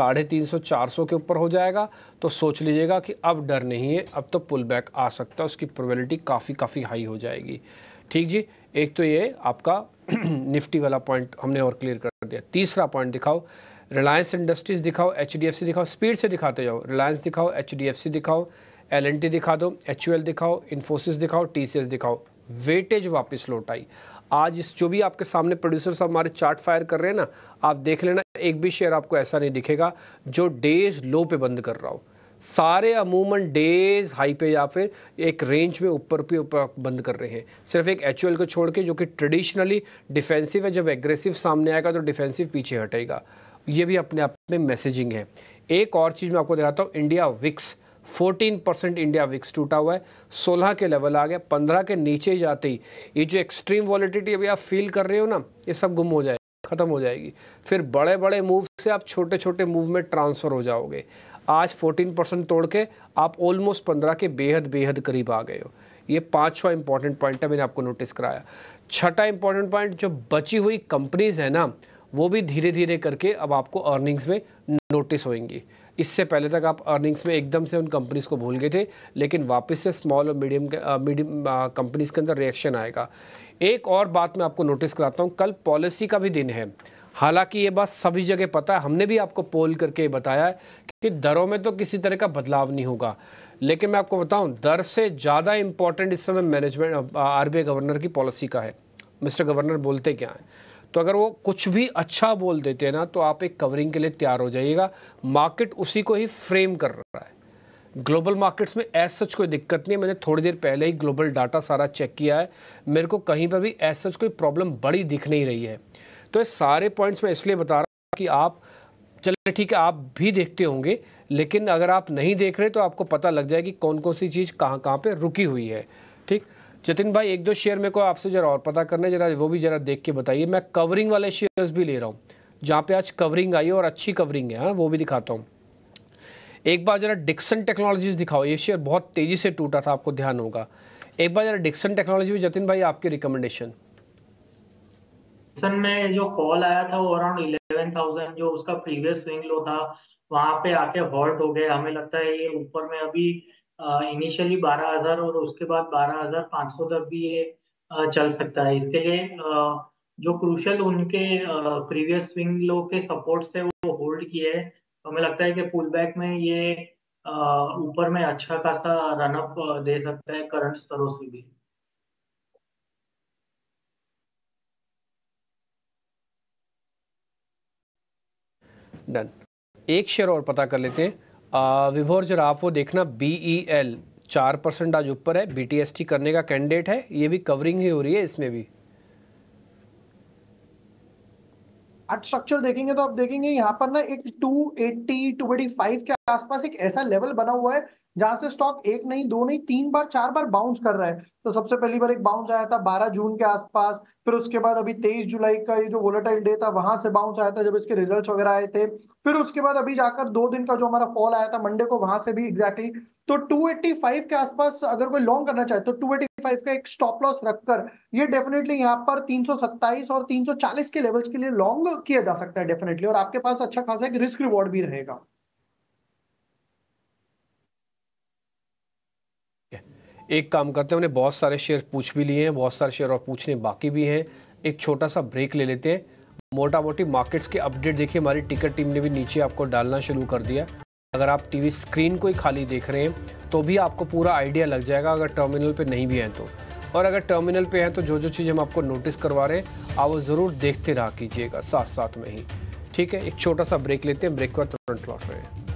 S2: 350-400 के ऊपर हो जाएगा तो सोच लीजिएगा कि अब डर नहीं है, अब तो पुल बैक आ सकता है, उसकी प्रोबेबिलिटी काफ़ी हाई हो जाएगी। ठीक जी, एक तो ये आपका निफ्टी वाला पॉइंट हमने और क्लियर कर दिया। तीसरा पॉइंट दिखाओ, रिलायंस इंडस्ट्रीज़ दिखाओ, HDFC दिखाओ, स्पीड से दिखाते जाओ। रिलायंस दिखाओ, HDFC दिखाओ, L&T दिखा दो, HUL दिखाओ, इन्फोसिस दिखाओ, TCS दिखाओ। वेटेज वापस लौट आई आज। इस जो भी आपके सामने प्रोड्यूसर साहब हमारे चार्ट फायर कर रहे हैं ना, आप देख लेना, एक भी शेयर आपको ऐसा नहीं दिखेगा जो डेज लो पे बंद कर रहा हो। सारे अमूमन डेज हाई पे या फिर एक रेंज में ऊपर पे ऊपर बंद कर रहे हैं। सिर्फ एक HUL को छोड़ के जो कि ट्रेडिशनली डिफेंसिव है, जब एग्रेसिव सामने आएगा तो डिफेंसिव पीछे हटेगा। ये भी अपने आप में मैसेजिंग है। एक और चीज़ मैं आपको दिखाता हूँ, इंडिया विक्स 14% इंडिया विक्स टूटा हुआ है, 16 के लेवल आ गया। 15 के नीचे ही जाते ही ये जो एक्सट्रीम वॉलेटिलिटी अभी आप फील कर रहे हो ना, ये सब गुम हो जाएगी, ख़त्म हो जाएगी। फिर बड़े बड़े मूव से आप छोटे छोटे मूव में ट्रांसफ़र हो जाओगे। आज 14% तोड़ के आप ऑलमोस्ट 15 के बेहद करीब आ गए हो। ये पांचवा इंपॉर्टेंट पॉइंट है, मैंने आपको नोटिस कराया। छठा इंपॉर्टेंट पॉइंट, जो बची हुई कंपनीज है ना, वो भी धीरे धीरे करके अब आपको अर्निंग्स में नोटिस होंगी। इससे पहले तक आप अर्निंग्स में एकदम से उन कंपनीज को भूल गए थे, लेकिन वापस से स्मॉल और मीडियम कंपनीज के अंदर रिएक्शन आएगा। एक और बात मैं आपको नोटिस कराता हूँ, कल पॉलिसी का भी दिन है। हालांकि ये बात सभी जगह पता है, हमने भी आपको पोल करके बताया है कि दरों में तो किसी तरह का बदलाव नहीं होगा, लेकिन मैं आपको बताऊं दर से ज़्यादा इंपॉर्टेंट इस समय मैनेजमेंट RBI गवर्नर की पॉलिसी का है। मिस्टर गवर्नर बोलते क्या हैं, तो अगर वो कुछ भी अच्छा बोल देते हैं ना, तो आप एक कवरिंग के लिए तैयार हो जाइएगा। मार्केट उसी को ही फ्रेम कर रहा है। ग्लोबल मार्केट्स में एज सच कोई दिक्कत नहीं है। मैंने थोड़ी देर पहले ही ग्लोबल डाटा सारा चेक किया है, मेरे को कहीं पर भी एज सच कोई प्रॉब्लम बड़ी दिख नहीं रही है। तो ये सारे पॉइंट्स मैं इसलिए बता रहा हूँ कि आप, चलिए ठीक है, आप भी देखते होंगे, लेकिन अगर आप नहीं देख रहे तो आपको पता लग जाएगी कौन कौन सी चीज़ कहाँ कहाँ पे रुकी हुई है। ठीक, जतिन भाई एक दो शेयर मेरे को आपसे जरा और पता करना है, जरा वो भी जरा देख के बताइए। मैं कवरिंग वाले शेयर्स भी ले रहा हूँ, जहाँ पे आज कवरिंग आई है और अच्छी कवरिंग है। हाँ, वो भी दिखाता हूँ। एक बार जरा डिक्सन टेक्नोलॉजीज दिखाओ। ये शेयर बहुत तेज़ी से टूटा था, आपको ध्यान होगा। एक बार जरा डिक्सन टेक्नोलॉजी भी, जतिन भाई आपकी रिकमेंडेशन।
S5: डिक्सन में जो कॉल आया था वो अराउंड 11,000 जो उसका प्रीवियस स्विंग लो था, वहां पे आके हॉल्ट हो गए। हमें लगता है ये ऊपर में अभी इनिशियली 12,000 और उसके बाद 12,500 तक भी ये चल सकता है। इसके लिए जो क्रूशल उनके प्रीवियस स्विंग लो के सपोर्ट से वो होल्ड किए है, तो हमें लगता है कि पुल बैक में ये ऊपर में अच्छा खासा रनअप दे सकता है करंट स्तरों से भी।
S2: डन। एक शेयर और पता कर लेते हैं। विभोर जरा आप वो देखना, BEL 4% आज ऊपर है, BTST करने का कैंडिडेट है। ये भी कवरिंग ही हो रही है इसमें भी।
S10: आज स्ट्रक्चर देखेंगे तो आप देखेंगे यहाँ पर ना एक 280 285 के आसपास एक ऐसा लेवल बना हुआ है जहां से स्टॉक एक नहीं, दो नहीं, 3 बार 4 बार बाउंस कर रहा है। तो सबसे पहली बार एक बाउंस आया था 12 जून के आसपास, फिर उसके बाद अभी 23 जुलाई का ये जो वोलेटाइल डे था वहां से बाउंस आया था जब इसके रिजल्ट्स वगैरह आए थे। फिर उसके बाद अभी जाकर 2 दिन का जो हमारा फॉल आया था मंडे को, वहां से भी एग्जैक्टली तो 285 के आसपास अगर कोई लॉन्ग करना चाहे तो 285 का एक स्टॉप लॉस रखकर ये डेफिनेटली यहाँ पर 327 और 340 के लेवल्स के लिए लॉन्ग किया जा सकता है डेफिनेटली, और आपके पास अच्छा खासा एक रिस्क रिवॉर्ड भी रहेगा।
S2: एक काम करते हैं, हमने बहुत सारे शेयर पूछ भी लिए हैं, बहुत सारे शेयर और पूछने बाकी भी हैं। एक छोटा सा ब्रेक ले लेते हैं। मोटा मोटी मार्केट्स के अपडेट देखिए, हमारी टिकट टीम ने भी नीचे आपको डालना शुरू कर दिया। अगर आप टीवी स्क्रीन को ही खाली देख रहे हैं तो भी आपको पूरा आइडिया लग जाएगा, अगर टर्मिनल पे नहीं भी हैं तो। और अगर टर्मिनल पे हैं तो जो जो चीज़ हम आपको नोटिस करवा रहे हैं आप वो ज़रूर देखते रहा कीजिएगा साथ साथ में ही। ठीक है, एक छोटा सा ब्रेक लेते हैं, ब्रेक के बाद तुरंत लौट रहे हैं।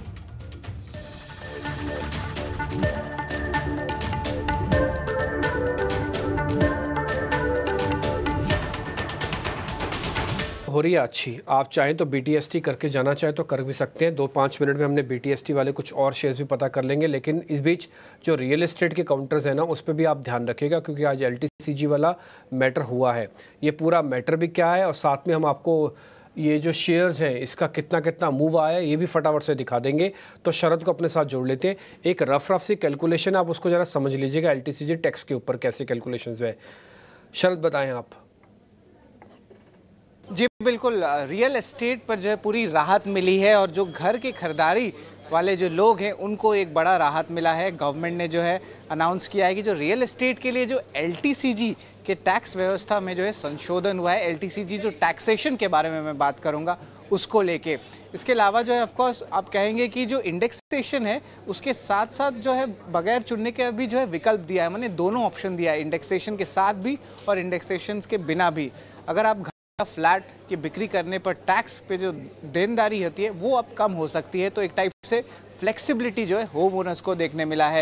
S2: हो रही है अच्छी। आप चाहें तो BTST करके जाना चाहें तो कर भी सकते हैं। 2-5 मिनट में हमने BTST वाले कुछ और शेयर्स भी पता कर लेंगे, लेकिन इस बीच जो रियल एस्टेट के काउंटर्स हैं ना, उस पर भी आप ध्यान रखिएगा, क्योंकि आज LTCG वाला मैटर हुआ है। ये पूरा मैटर भी क्या है और साथ में हम आपको ये जो शेयर्स हैं इसका कितना कितना मूव आया है ये भी फटाफट से दिखा देंगे। तो शरद को अपने साथ जोड़ लेते हैं। एक रफ सी कैलकुलेशन, आप उसको ज़रा समझ लीजिएगा LTCG टैक्स के ऊपर कैसे कैलकुलेशंस है। शरद बताएं आप।
S11: जी बिल्कुल, रियल एस्टेट पर जो है पूरी राहत मिली है और जो घर की खरीदारी वाले जो लोग हैं उनको एक बड़ा राहत मिला है। गवर्नमेंट ने जो है अनाउंस किया है कि जो रियल एस्टेट के लिए जो LTCG के टैक्स व्यवस्था में जो है संशोधन हुआ है। LTCG जो टैक्सेशन के बारे में मैं बात करूंगा उसको लेके। इसके अलावा जो है ऑफ कोर्स आप कहेंगे कि जो इंडेक्सेशन है उसके साथ साथ जो है बगैर चुनने के भी जो है विकल्प दिया है, मैंने दोनों ऑप्शन दिया है, इंडेक्सेशन के साथ भी और इंडेक्सेशन के बिना भी। अगर आप फ्लैट की बिक्री करने पर टैक्स पे जो देनदारी होती है वो अब कम हो सकती है। तो एक टाइप से फ्लेक्सिबिलिटी जो है होम ओनर्स को देखने मिला है।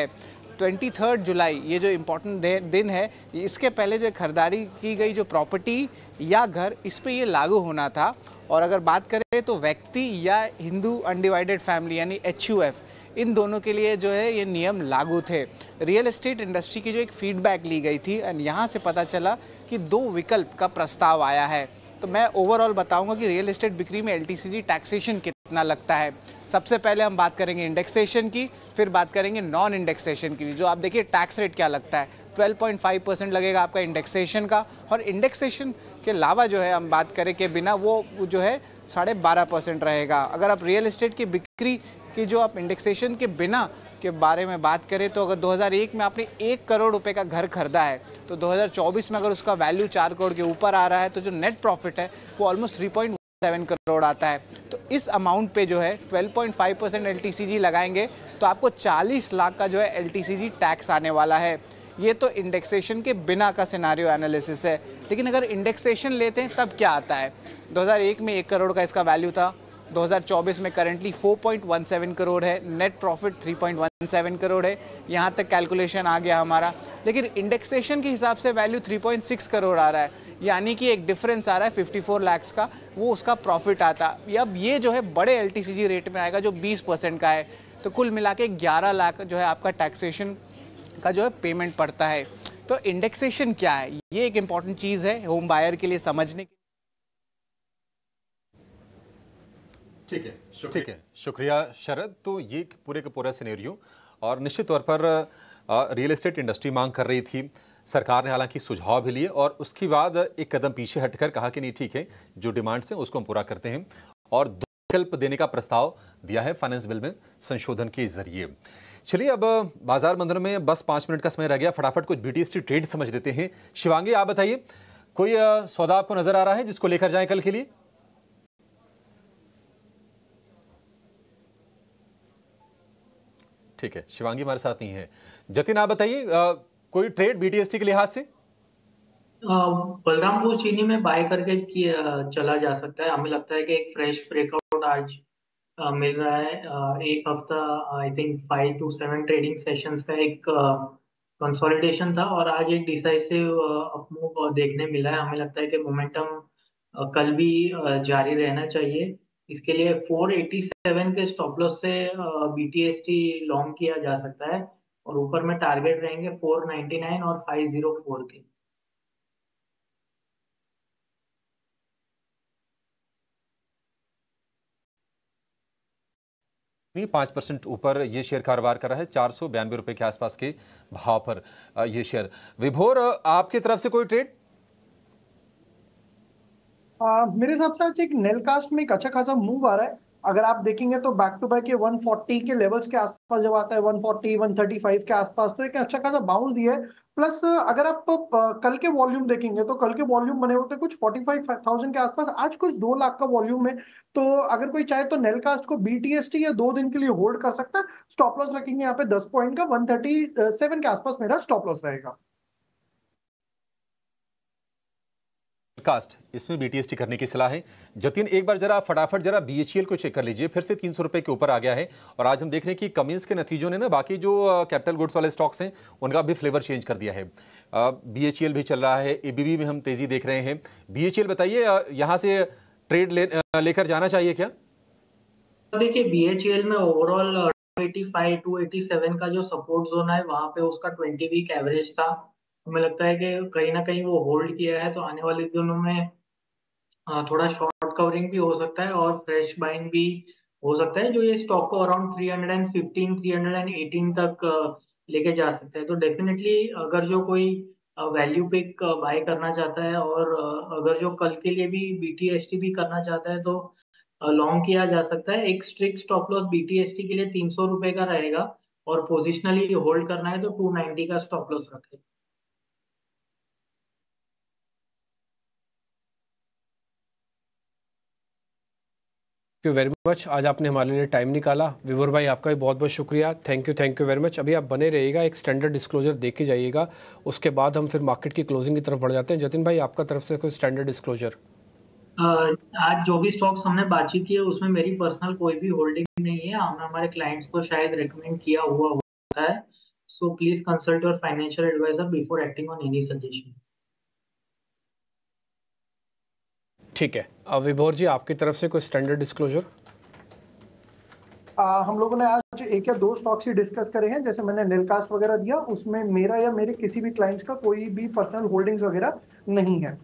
S11: 23 जुलाई ये जो इम्पोर्टेंट दिन है, इसके पहले जो खरीदारी की गई जो प्रॉपर्टी या घर, इस पे ये लागू होना था। और अगर बात करें तो व्यक्ति या हिंदू अनडिवाइडेड फैमिली यानी HUF, इन दोनों के लिए जो है ये नियम लागू थे। रियल एस्टेट इंडस्ट्री की जो एक फीडबैक ली गई थी और यहाँ से पता चला कि 2 विकल्प का प्रस्ताव आया है। तो मैं ओवरऑल बताऊंगा कि रियल एस्टेट बिक्री में LTCG टैक्सेशन कितना लगता है। सबसे पहले हम बात करेंगे इंडेक्सेशन की, फिर बात करेंगे नॉन इंडेक्सेशन की। जो आप देखिए टैक्स रेट क्या लगता है, 12.5% लगेगा आपका इंडेक्सेशन का। और इंडेक्सेशन के अलावा जो है हम बात करें कि बिना वो जो है 12.5% रहेगा। अगर आप रियल एस्टेट की बिक्री की जो आप इंडेक्सेशन के बिना के बारे में बात करें तो अगर 2001 में आपने 1 करोड़ रुपए का घर खरीदा है तो 2024 में अगर उसका वैल्यू 4 करोड़ के ऊपर आ रहा है तो जो नेट प्रॉफिट है वो ऑलमोस्ट 3.7 करोड़ आता है। तो इस अमाउंट पे जो है 12.5% LTCG लगाएंगे तो आपको 40 लाख का जो है LTCG टैक्स आने वाला है। ये तो इंडेक्सेशन के बिना का सिनारियो एनालिसिस है। लेकिन अगर इंडेक्सेशन लेते हैं तब क्या आता है। 2001 में 1 करोड़ का इसका वैल्यू था, 2024 में करंटली 4.17 करोड़ है, नेट प्रॉफिट 3.17 करोड़ है। यहाँ तक कैलकुलेशन आ गया हमारा। लेकिन इंडेक्सेशन के हिसाब से वैल्यू 3.6 करोड़ आ रहा है, यानी कि एक डिफरेंस आ रहा है 54 लाख का, वो उसका प्रॉफिट आता। अब ये जो है बड़े LTCG रेट में आएगा जो 20% का है। तो कुल मिला के 11 लाख जो है आपका टैक्सेशन का जो है पेमेंट पड़ता है। तो इंडेक्सेशन क्या है, ये एक इम्पॉर्टेंट चीज़ है होम बायर के लिए समझने की।
S1: ठीक है, शुक्रिया शरद। तो ये पूरे का पूरा सिनेरियो, और निश्चित तौर पर रियल एस्टेट इंडस्ट्री मांग कर रही थी। सरकार ने हालांकि सुझाव भी लिए और उसके बाद एक कदम पीछे हटकर कहा कि नहीं ठीक है, जो डिमांड्स हैं उसको हम पूरा करते हैं, और 2 विकल्प देने का प्रस्ताव दिया है फाइनेंस बिल में संशोधन के जरिए। चलिए अब बाजार मंदिर में बस 5 मिनट का समय रह गया, फटाफट कुछ BTST ट्रेड समझ लेते हैं। शिवांगी आप बताइए, कोई सौदा आपको नजर आ रहा है जिसको लेकर जाएं कल के लिए? ठीक है, शिवांगी हमारे साथ नहीं है। जतिन आप बताइए, कोई ट्रेड BTST के लिहाज से?
S5: बलरामपुर चीनी में बाय करके चला जा सकता है। हमें लगता है कि एक फ्रेश ब्रेकआउट आज मिल रहा है। एक हफ्ता I think 5 to 7 trading sessions का एक कंसोलिडेशन था और आज एक डिसाइसिव अपमूव देखने मिला है। हमें लगता है कि मोमेंटम कल भी जारी रहना चाहिए। इसके लिए 487 के स्टॉप लॉस से BTST लॉन्ग किया जा सकता है और ऊपर में टारगेट रहेंगे 499 और 504 के।
S1: 5% ऊपर ये शेयर कारोबार कर रहा है, 492 रुपए के आसपास के भाव पर ये शेयर। विभोर, आपकी तरफ से कोई ट्रेड?
S10: मेरे हिसाब से आज एक नेलकास्ट में एक अच्छा खासा मूव आ रहा है। अगर आप देखेंगे तो बैक टू बैक ये 140 के लेवल्स के आसपास जब आता है, 140 135 के आसपास, तो एक अच्छा खासा बाउंस दिया है। प्लस अगर आप कल के वॉल्यूम देखेंगे तो कल के वॉल्यूम बने होते कुछ 45,000 के आसपास, आज कुछ 2 लाख का वॉल्यूम है। तो अगर कोई चाहे तो नेलकास्ट को BTST या 2 दिन के लिए होल्ड कर सकता है। स्टॉप लॉस रखेंगे यहाँ पे 10 पॉइंट का, 137 के आसपास मेरा स्टॉप लॉस रहेगा।
S1: कास्ट इसमें BTST करने की सलाह है। जतिन, एक बार जरा फटाफट जरा BHEL को चेक कर लीजिए, फिर से 300 रुपए के ऊपर आ गया है। और आज हम देख रहे हैं कि कमिंस के नतीजों ने ना बाकी जो कैपिटल गुड्स वाले स्टॉक्स हैं उनका भी फ्लेवर चेंज कर दिया है। BHEL भी चल रहा है, ABB में हम तेजी देख रहे हैं। BHEL बताइए, यहाँ से ट्रेड लेकर जाना चाहिए क्या?
S5: देखिए BHEL में ओवरऑल 285 287 का जो सपोर्ट जोन है वहां पे उसका 20 वीक एवरेज था। हमें लगता है कि कहीं ना कहीं वो होल्ड किया है, तो आने वाले दिनों में थोड़ा शॉर्ट कवरिंग भी हो सकता है और फ्रेश बाइंग भी हो सकता है, जो ये स्टॉक को अराउंड 315 318 तक लेके जा सकता है। तो डेफिनेटली अगर जो कोई वैल्यू पिक बाय करना चाहता है और अगर जो कल के लिए भी BTST भी करना चाहता है तो लॉन्ग किया जा सकता है। एक स्ट्रिक्ट स्टॉप लॉस BTST के लिए 300 रुपए का रहेगा और पोजिशनली होल्ड करना है तो 290 का स्टॉप लॉस रखें।
S2: थैंक यू वेरी मच, आज आपने हमारे लिए टाइम निकाला। विभोर भाई आपका भी बहुत बहुत शुक्रिया, थैंक यू वेरी मच। अभी आप बने रहिएगा, एक स्टैंडर्ड डिस्क्लोजर देख के जाइएगा, उसके बाद हम फिर मार्केट की क्लोजिंग की तरफ बढ़ जाते हैं। जतिन भाई आपका तरफ से कोई स्टैंडर्ड डिस्क्लोजर?
S5: आज जो भी स्टॉक्स हमने बातचीत की है उसमें मेरी पर्सनल कोई भी होल्डिंग नहीं है। हमने हमारे क्लाइंट्स को शायद रेकमेंड किया हुआ होता है, so please consult your financial advisor before acting on any suggestion.
S2: ठीक है, अब विभोर जी आपकी तरफ से कोई स्टैंडर्ड डिस्क्लोजर?
S10: हम लोगों ने आज 1 या 2 स्टॉक्स ही डिस्कस करे हैं, जैसे मैंने नेलकास्ट वगैरह दिया, उसमें मेरा या मेरे किसी भी क्लाइंट्स का कोई भी पर्सनल होल्डिंग्स वगैरह नहीं है।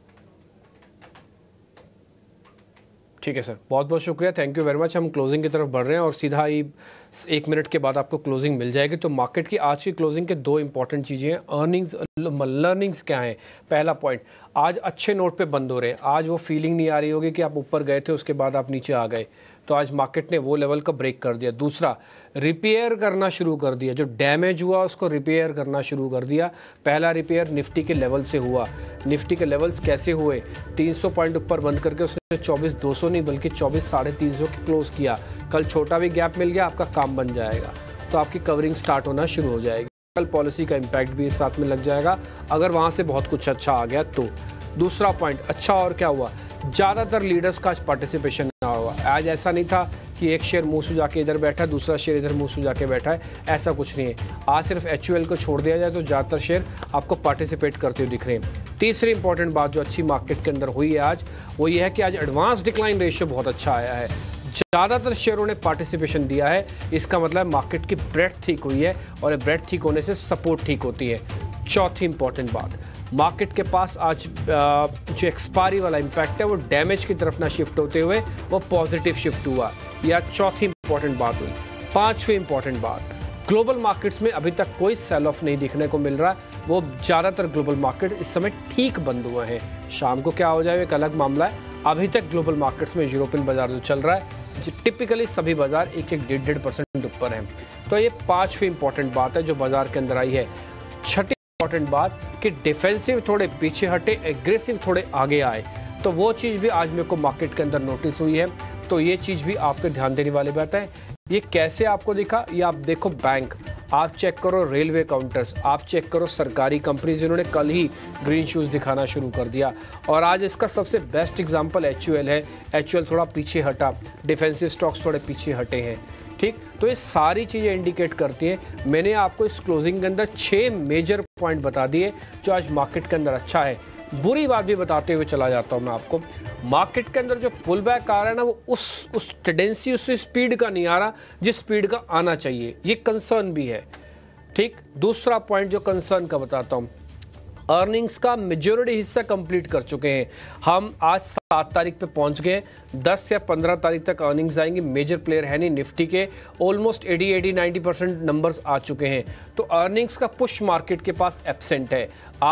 S2: ठीक है सर, बहुत बहुत शुक्रिया, थैंक यू वेरी मच। हम क्लोजिंग की तरफ बढ़ रहे हैं और सीधा ही 1 मिनट के बाद आपको क्लोजिंग मिल जाएगी। तो मार्केट की आज की क्लोजिंग के 2 इंपॉर्टेंट चीज़ें हैं। अर्निंग्स, लर्निंग्स क्या हैं? पहला पॉइंट, आज अच्छे नोट पे बंद हो रहे हैं। आज वो फीलिंग नहीं आ रही होगी कि आप ऊपर गए थे उसके बाद आप नीचे आ गए, तो आज मार्केट ने वो लेवल का ब्रेक कर दिया। दूसरा, रिपेयर करना शुरू कर दिया, जो डैमेज हुआ उसको रिपेयर करना शुरू कर दिया। पहला रिपेयर निफ्टी के लेवल से हुआ। निफ्टी के लेवल्स कैसे हुए? 300 पॉइंट ऊपर बंद करके उसने 24,200 नहीं बल्कि 24,350 की क्लोज किया। कल छोटा भी गैप मिल गया, आपका काम बन जाएगा, तो आपकी कवरिंग स्टार्ट होना शुरू हो जाएगी। कल पॉलिसी का इम्पैक्ट भी साथ में लग जाएगा अगर वहाँ से बहुत कुछ अच्छा आ गया तो। दूसरा पॉइंट, अच्छा और क्या हुआ, ज़्यादातर लीडर्स का आज पार्टिसिपेशन ना हुआ। आज ऐसा नहीं था कि एक शेयर मुंह सुजा के इधर बैठा है, दूसरा शेयर इधर मुंह सुजा के बैठा है, ऐसा कुछ नहीं है। आज सिर्फ HUL को छोड़ दिया जाए तो ज़्यादातर शेयर आपको पार्टिसिपेट करते हुए दिख रहे हैं। तीसरी इंपॉर्टेंट बात जो अच्छी मार्केट के अंदर हुई है आज, वो ये है कि आज एडवांस डिक्लाइन रेशियो बहुत अच्छा आया है। ज़्यादातर शेयरों ने पार्टिसिपेशन दिया है, इसका मतलब मार्केट की ब्रेड्थ ठीक हुई है और ब्रेड्थ ठीक होने से सपोर्ट ठीक होती है। चौथी इंपॉर्टेंट बात, मार्केट के पास आज जो एक्सपायरी वाला इम्पैक्ट है वो डैमेज की तरफ ना शिफ्ट होते हुए वो पॉजिटिव शिफ्ट हुआ। यह चौथी इंपॉर्टेंट बात हुई। पांचवी इंपॉर्टेंट बात, ग्लोबल मार्केट्स में अभी तक कोई सेल ऑफ नहीं दिखने को मिल रहा। वो ज़्यादातर ग्लोबल मार्केट इस समय ठीक बंद हुए हैं। शाम को क्या हो जाए एक अलग मामला है। अभी तक ग्लोबल मार्केट्स में यूरोपियन बाजार जो चल रहा है, टिपिकली सभी बाजार 1-1.5% ऊपर हैं। तो ये पांचवी इंपॉर्टेंट बात है जो बाजार के अंदर आई है। छठी इंपॉर्टेंट बात कि डिफेंसिव थोड़े पीछे हटे, एग्रेसिव थोड़े आगे आए, तो वो चीज़ भी आज मेरे को मार्केट के अंदर नोटिस हुई है। तो ये चीज़ भी आपके ध्यान देने वाली बात है। ये कैसे आपको दिखा, ये आप देखो बैंक, आप चेक करो रेलवे काउंटर्स, आप चेक करो सरकारी कंपनीज जिन्होंने कल ही ग्रीन शूज दिखाना शुरू कर दिया। और आज इसका सबसे बेस्ट एग्जांपल HUL है। HUL थोड़ा पीछे हटा, डिफेंसिव स्टॉक्स थोड़े पीछे हटे हैं। ठीक, तो ये सारी चीज़ें इंडिकेट करती हैं। मैंने आपको इस क्लोजिंग के अंदर 6 मेजर पॉइंट बता दिए जो आज मार्केट के अंदर अच्छा है। बुरी बात भी बताते हुए चला जाता हूँ मैं आपको, मार्केट के अंदर जो पुल बैक आ रहा है ना, वो उस टेंडेंसी, उस स्पीड का नहीं आ रहा जिस स्पीड का आना चाहिए। ये कंसर्न भी है। ठीक, दूसरा पॉइंट जो कंसर्न का बताता हूँ, अर्निंग्स का मेजॉरिटी हिस्सा कंप्लीट कर चुके हैं हम। आज 7 तारीख पे पहुंच गए, 10 या 15 तारीख तक अर्निंग्स आएंगी। मेजर प्लेयर है नहीं, निफ्टी के ऑलमोस्ट 80-90% नंबर्स आ चुके हैं। तो अर्निंग्स का पुश मार्केट के पास एब्सेंट है। आपको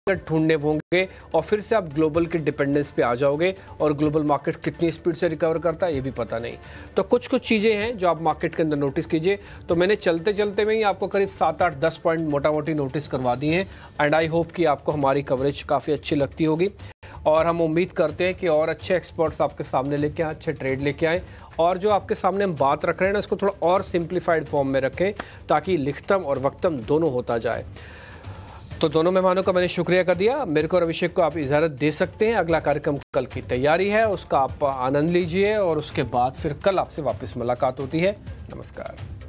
S2: ढूंढने होंगे और फिर से आप ग्लोबल के डिपेंडेंस पे आ जाओगे और ग्लोबल मार्केट कितनी स्पीड से रिकवर करता है ये भी पता नहीं। तो कुछ चीज़ें हैं जो आप मार्केट के अंदर नोटिस कीजिए। तो मैंने चलते चलते में ही आपको करीब 7-8-10 पॉइंट मोटा मोटी नोटिस करवा दिए हैं एंड आई होप कि आपको हमारी कवरेज काफ़ी अच्छी लगती होगी और हम उम्मीद करते हैं कि और अच्छे एक्सपर्ट्स आपके सामने लेके आए, अच्छे ट्रेड लेके आएँ और जो आपके सामने हम बात रख रहे हैं ना इसको थोड़ा और सिंप्लीफाइड फॉर्म में रखें ताकि लिखतम और वक्तम दोनों होता जाए। तो दोनों मेहमानों का मैंने शुक्रिया कर दिया। मेरे को और अभिषेक को आप इजाज़त दे सकते हैं। अगला कार्यक्रम कल की तैयारी है, उसका आप आनंद लीजिए और उसके बाद फिर कल आपसे वापस मुलाकात होती है। नमस्कार।